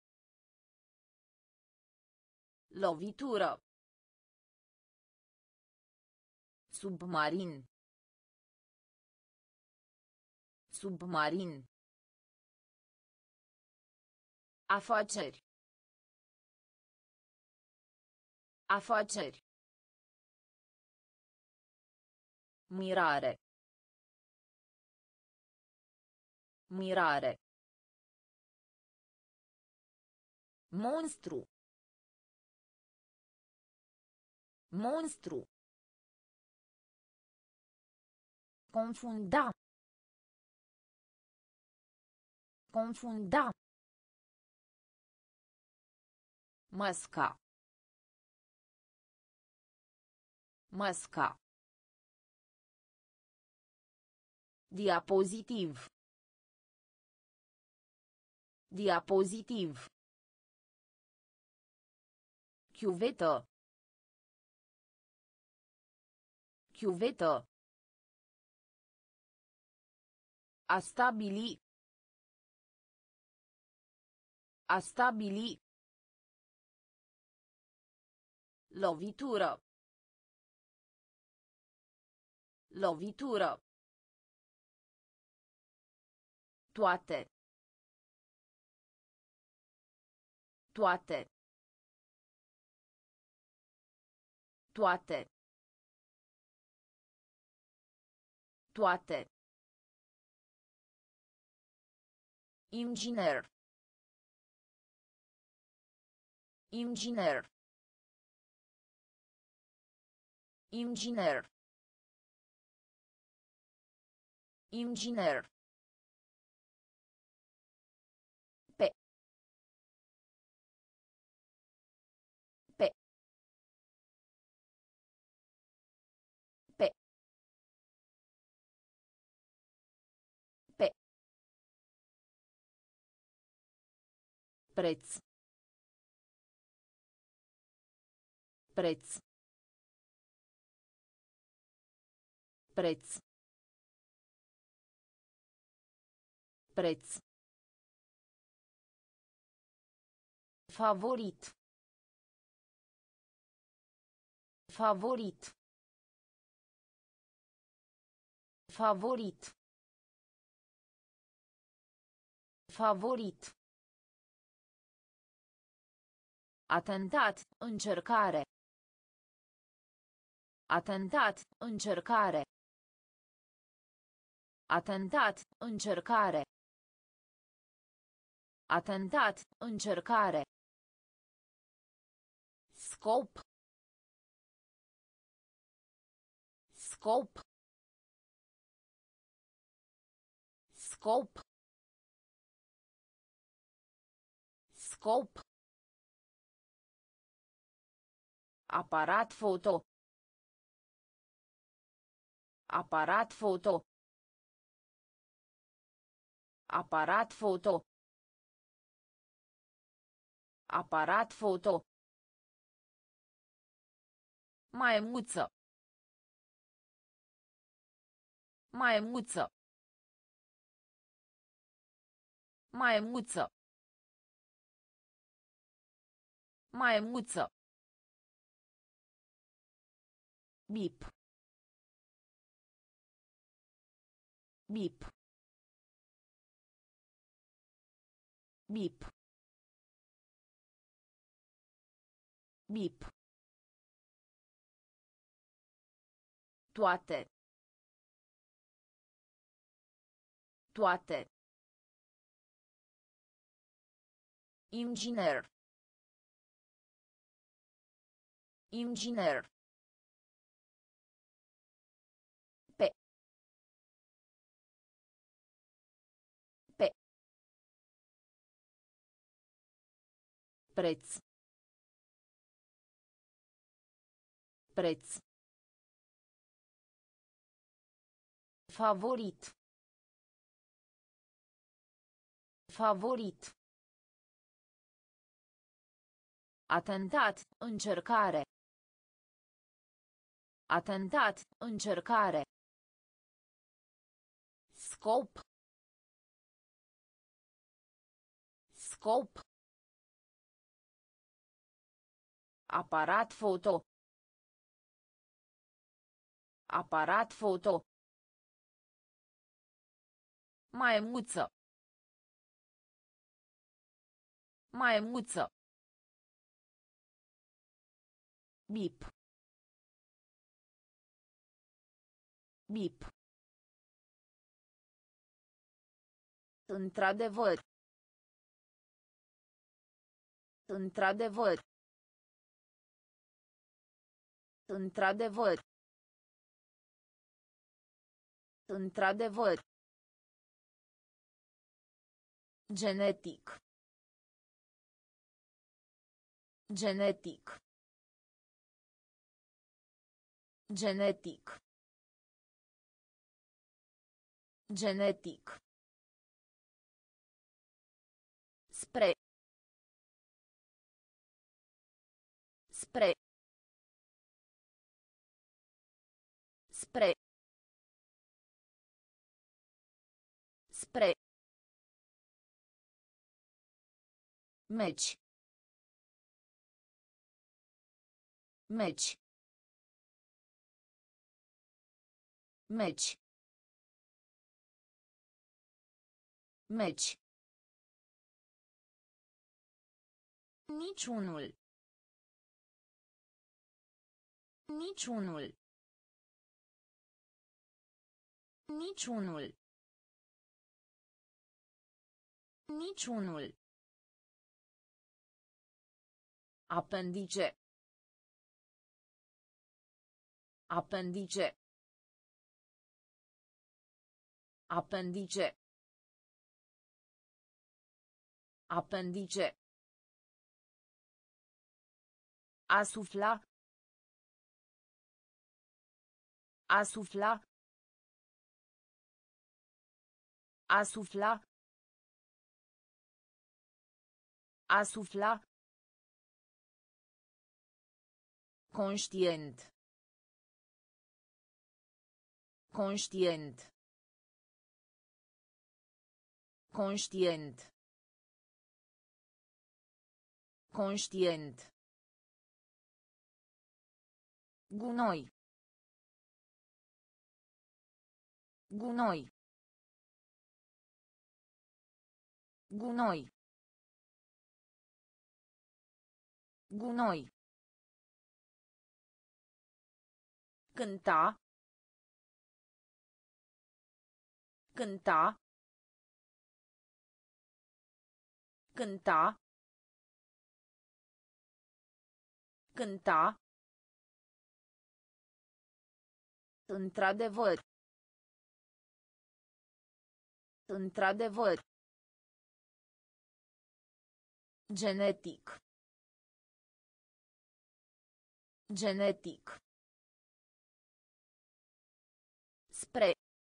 Lovitură. Submarin. Submarin. Afaceri. Afaceri. Mirare. Mirare. Monstru. Monstru. Confunda. Confunda. Masca. Masca. Diapozitiv. Diapozitiv. Chiuvetă. Chiuvetă. A stabili. A stabili. Lovitură. Lovitură. Toate. Toate. Toate. Toate. Inginer. Inginer. Inginer. Inginer. Pe. Pe. Pe. Pe. Preț. Preț. Preț. Preț. Favorit. Favorit. Favorit. Favorit. Atentat, încercare. Atentat, încercare. Atentat, încercare. Atentat, încercare. Scop. Scop. Scop. Scop. Aparat foto. Aparat foto. Aparat foto. Aparat foto. Maimuță. Maimuță. Maimuță. Maimuță. Bip. Bip. Bip. Bip. Toate. Toate. Inginer. Inginer. Pe. Pe. Preț. Preț. Favorit. Favorit. Atentat, încercare. Atentat, încercare. Scop. Scop. Aparat foto. Aparat foto. Maimuță. Maimuță. Bip. Bip. Într-adevăr. Într-adevăr. Într-adevăr. Într-adevăr. Genetic. Genetic. Genetic. Genetic. Spre. Spre. Spre. Spre. Meci. Meci. Meci. Meci. Niciunul. Niciunul. Niciunul. Niciunul. Apendice. Apendice. Apendice. Apendice. A sufla. A sufla. A sufla. A sufla. Conștient. Conștient. Conștient. Conștient. Gunoi. Gunoi. Gunoi. Gunoi. Cânta. Cânta. Cânta. Cânta. Într-adevăr. Într-adevăr. Genetic. Genetic. Spre.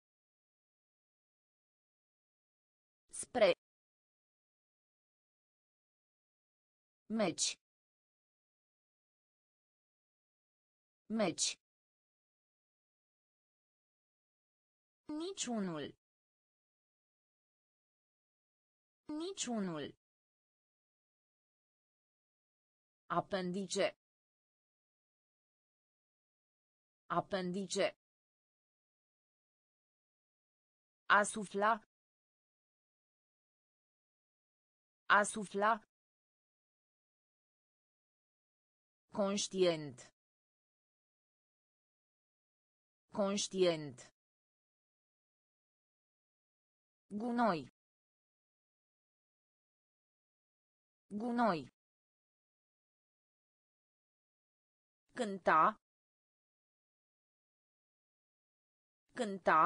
Spre. Meci. Meci. Niciunul. Niciunul. Apendice. Apendice. Asufla. Asufla. Conștient. Conștient. Gunoi. Gunoi. Cânta. Cânta.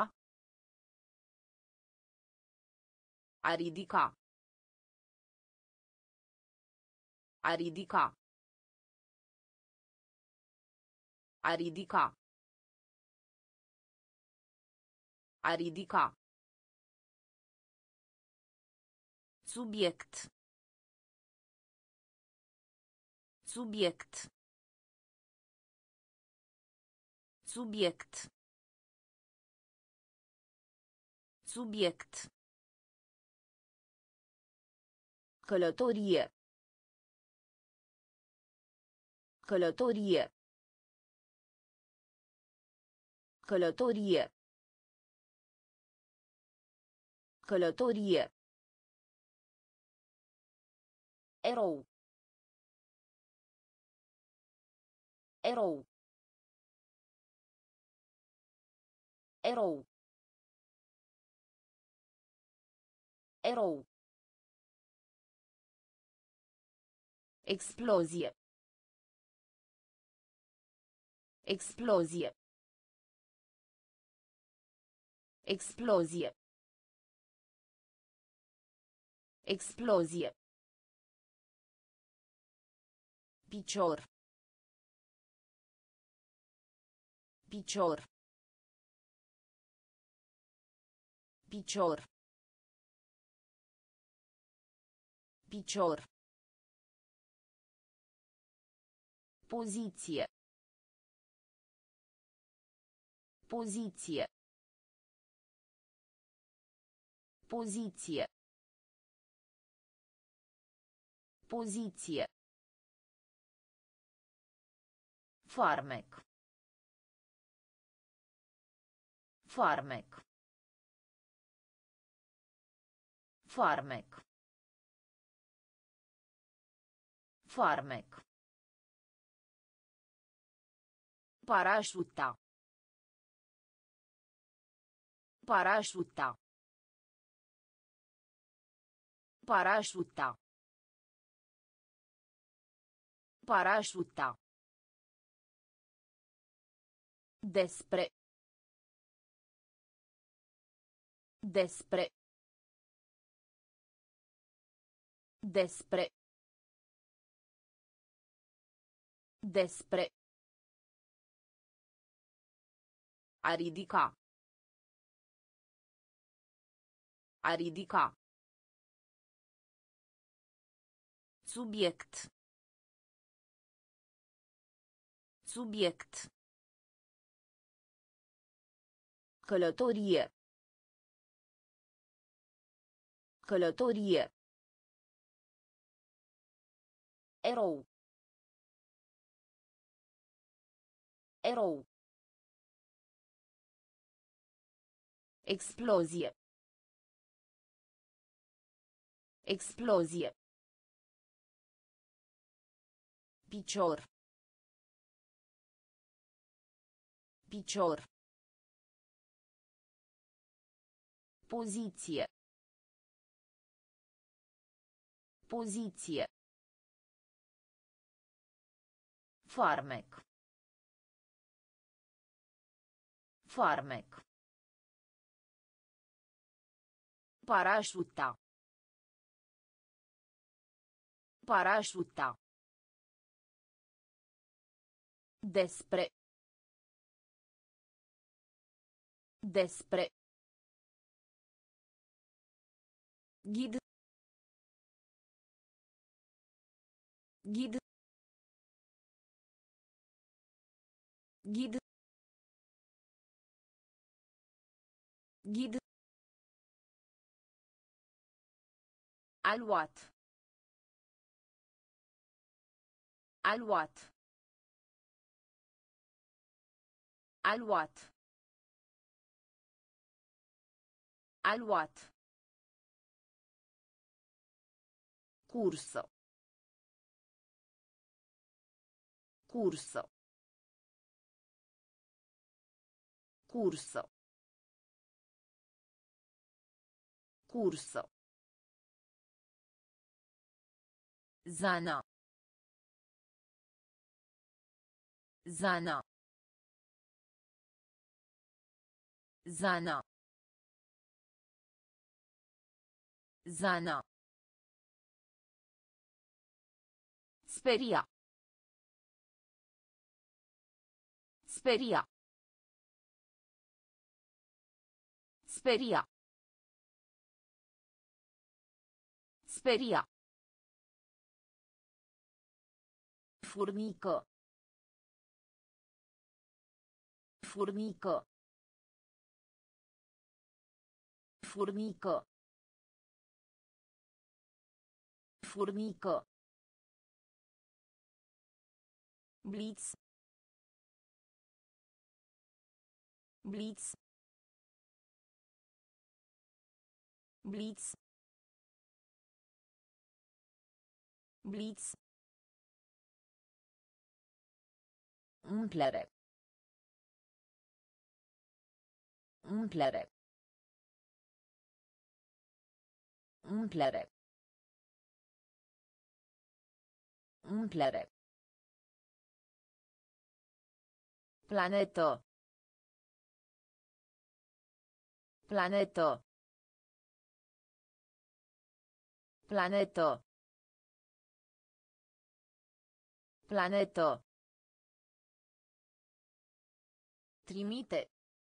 A ridica. A ridica. A ridica. A ridica. Subiect. Subiect. Subiect. Subiect. Călătorie. Călătorie. Călătorie. Călătorie. Erou. Erou. Erou. Erou. Explozie. Explozie. Explozie. Explozie. Picior. Picior. Picior. Picior. Poziție. Poziție. Poziție. Poziție. Farmec. Farmec. Farmec. Farmec. Parașuta. Parașuta. Parașuta. Parașuta. Despre. Despre. Despre. Despre. A ridica. A ridica. Subiect. Subiect. Călătorie. Călătorie. Erou. Erou. Explozie. Explozie. Picior. Picior. Poziție. Poziție. Farmec. Farmec. Parașuta. Parașuta. Despre. Despre. Ghid. Ghid. Ghid. Ghid. Aluat. Aluat. Aluat. Aluat. Curso. Curso. Curso. Curso. Zana. Zana. Zana. Zana. Speria. Speria. Speria. Speria. Furnică. Furnică. Furnică. Furnică. Blitz. Blitz. Blitz. Blitz. Umplere. Umplere. Umplere. Umplere. Planetă. Planetă. Planetă. Planetă. Trimite.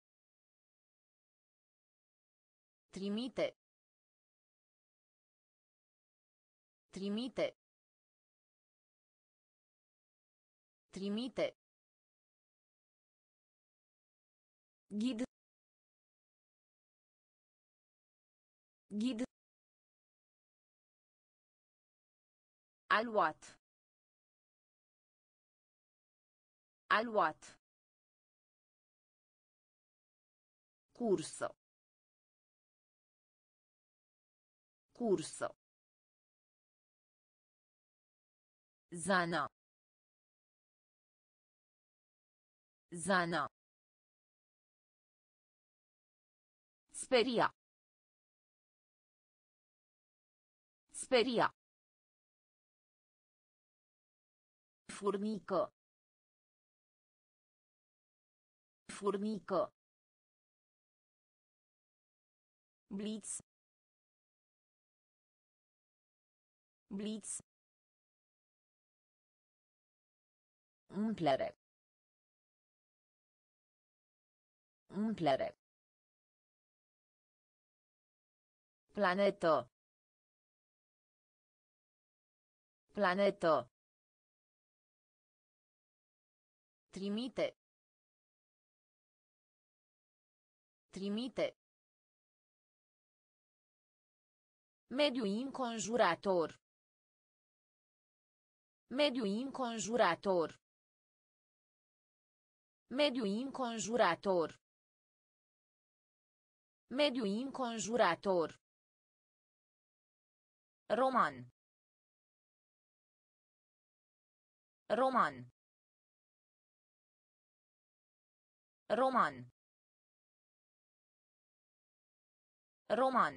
Trimite. Trimite. Trimite. Ghid. Ghid. Aluat. Aluat. Curso. Curso. Zana. Zana. Speria. Speria. Furnică. Furnică. Blitz. Blitz. Umplere. Umplere. Planetă. Planetă. Trimite. Trimite. Mediu înconjurător. Mediu înconjurător. Mediu înconjurător. Mediu înconjurător. Roman. Roman. Roman. Roman.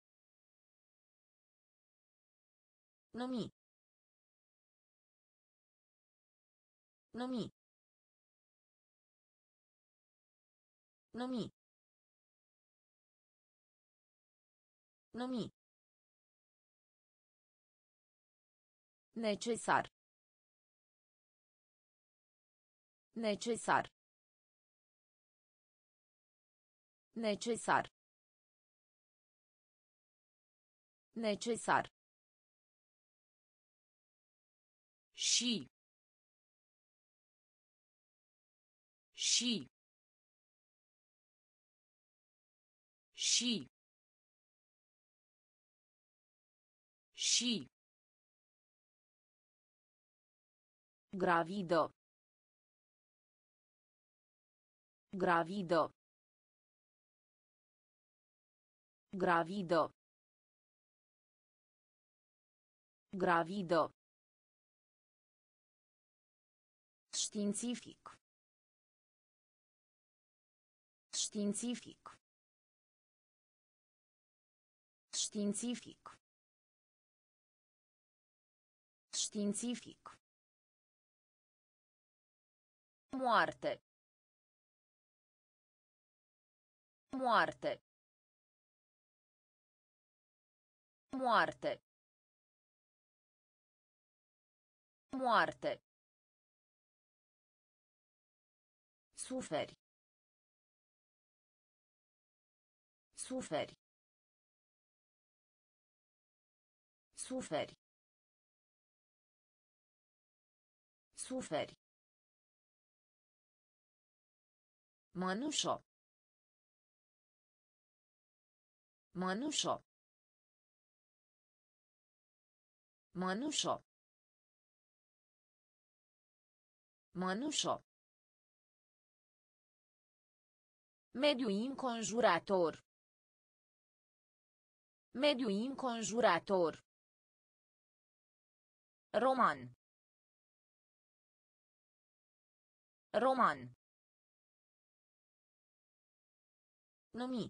Numi. Numi. Numi. Numi. Necesar. Necesar. Necesar. Necesar. Și. Și. Și. Și. Gravidă. Gravidă. Gravidă. Gravidă. Științific. Științific. Științific. Științific. Moarte. Moarte. Moarte. Moarte. Suferi. Suferi. Suferi. Suferi. Mănușo. Mănușo. Mănușo. Mănușo. Mediu înconjurător. Mediu înconjurător. Roman. Roman. Numi.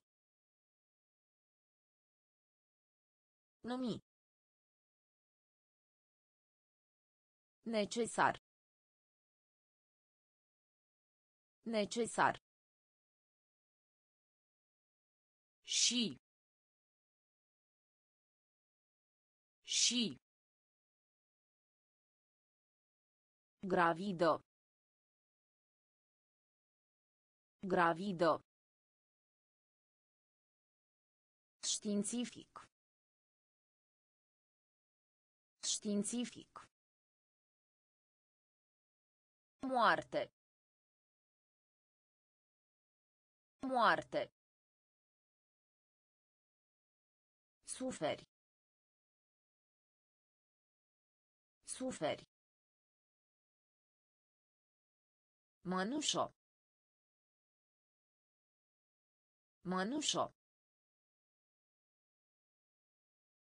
Numi. Necesar. Necesar. Și. Și. Gravidă. Gravidă. Științific. Științific. Moarte. Moarte. Suferi. Suferi. Mănușo. Mănușo.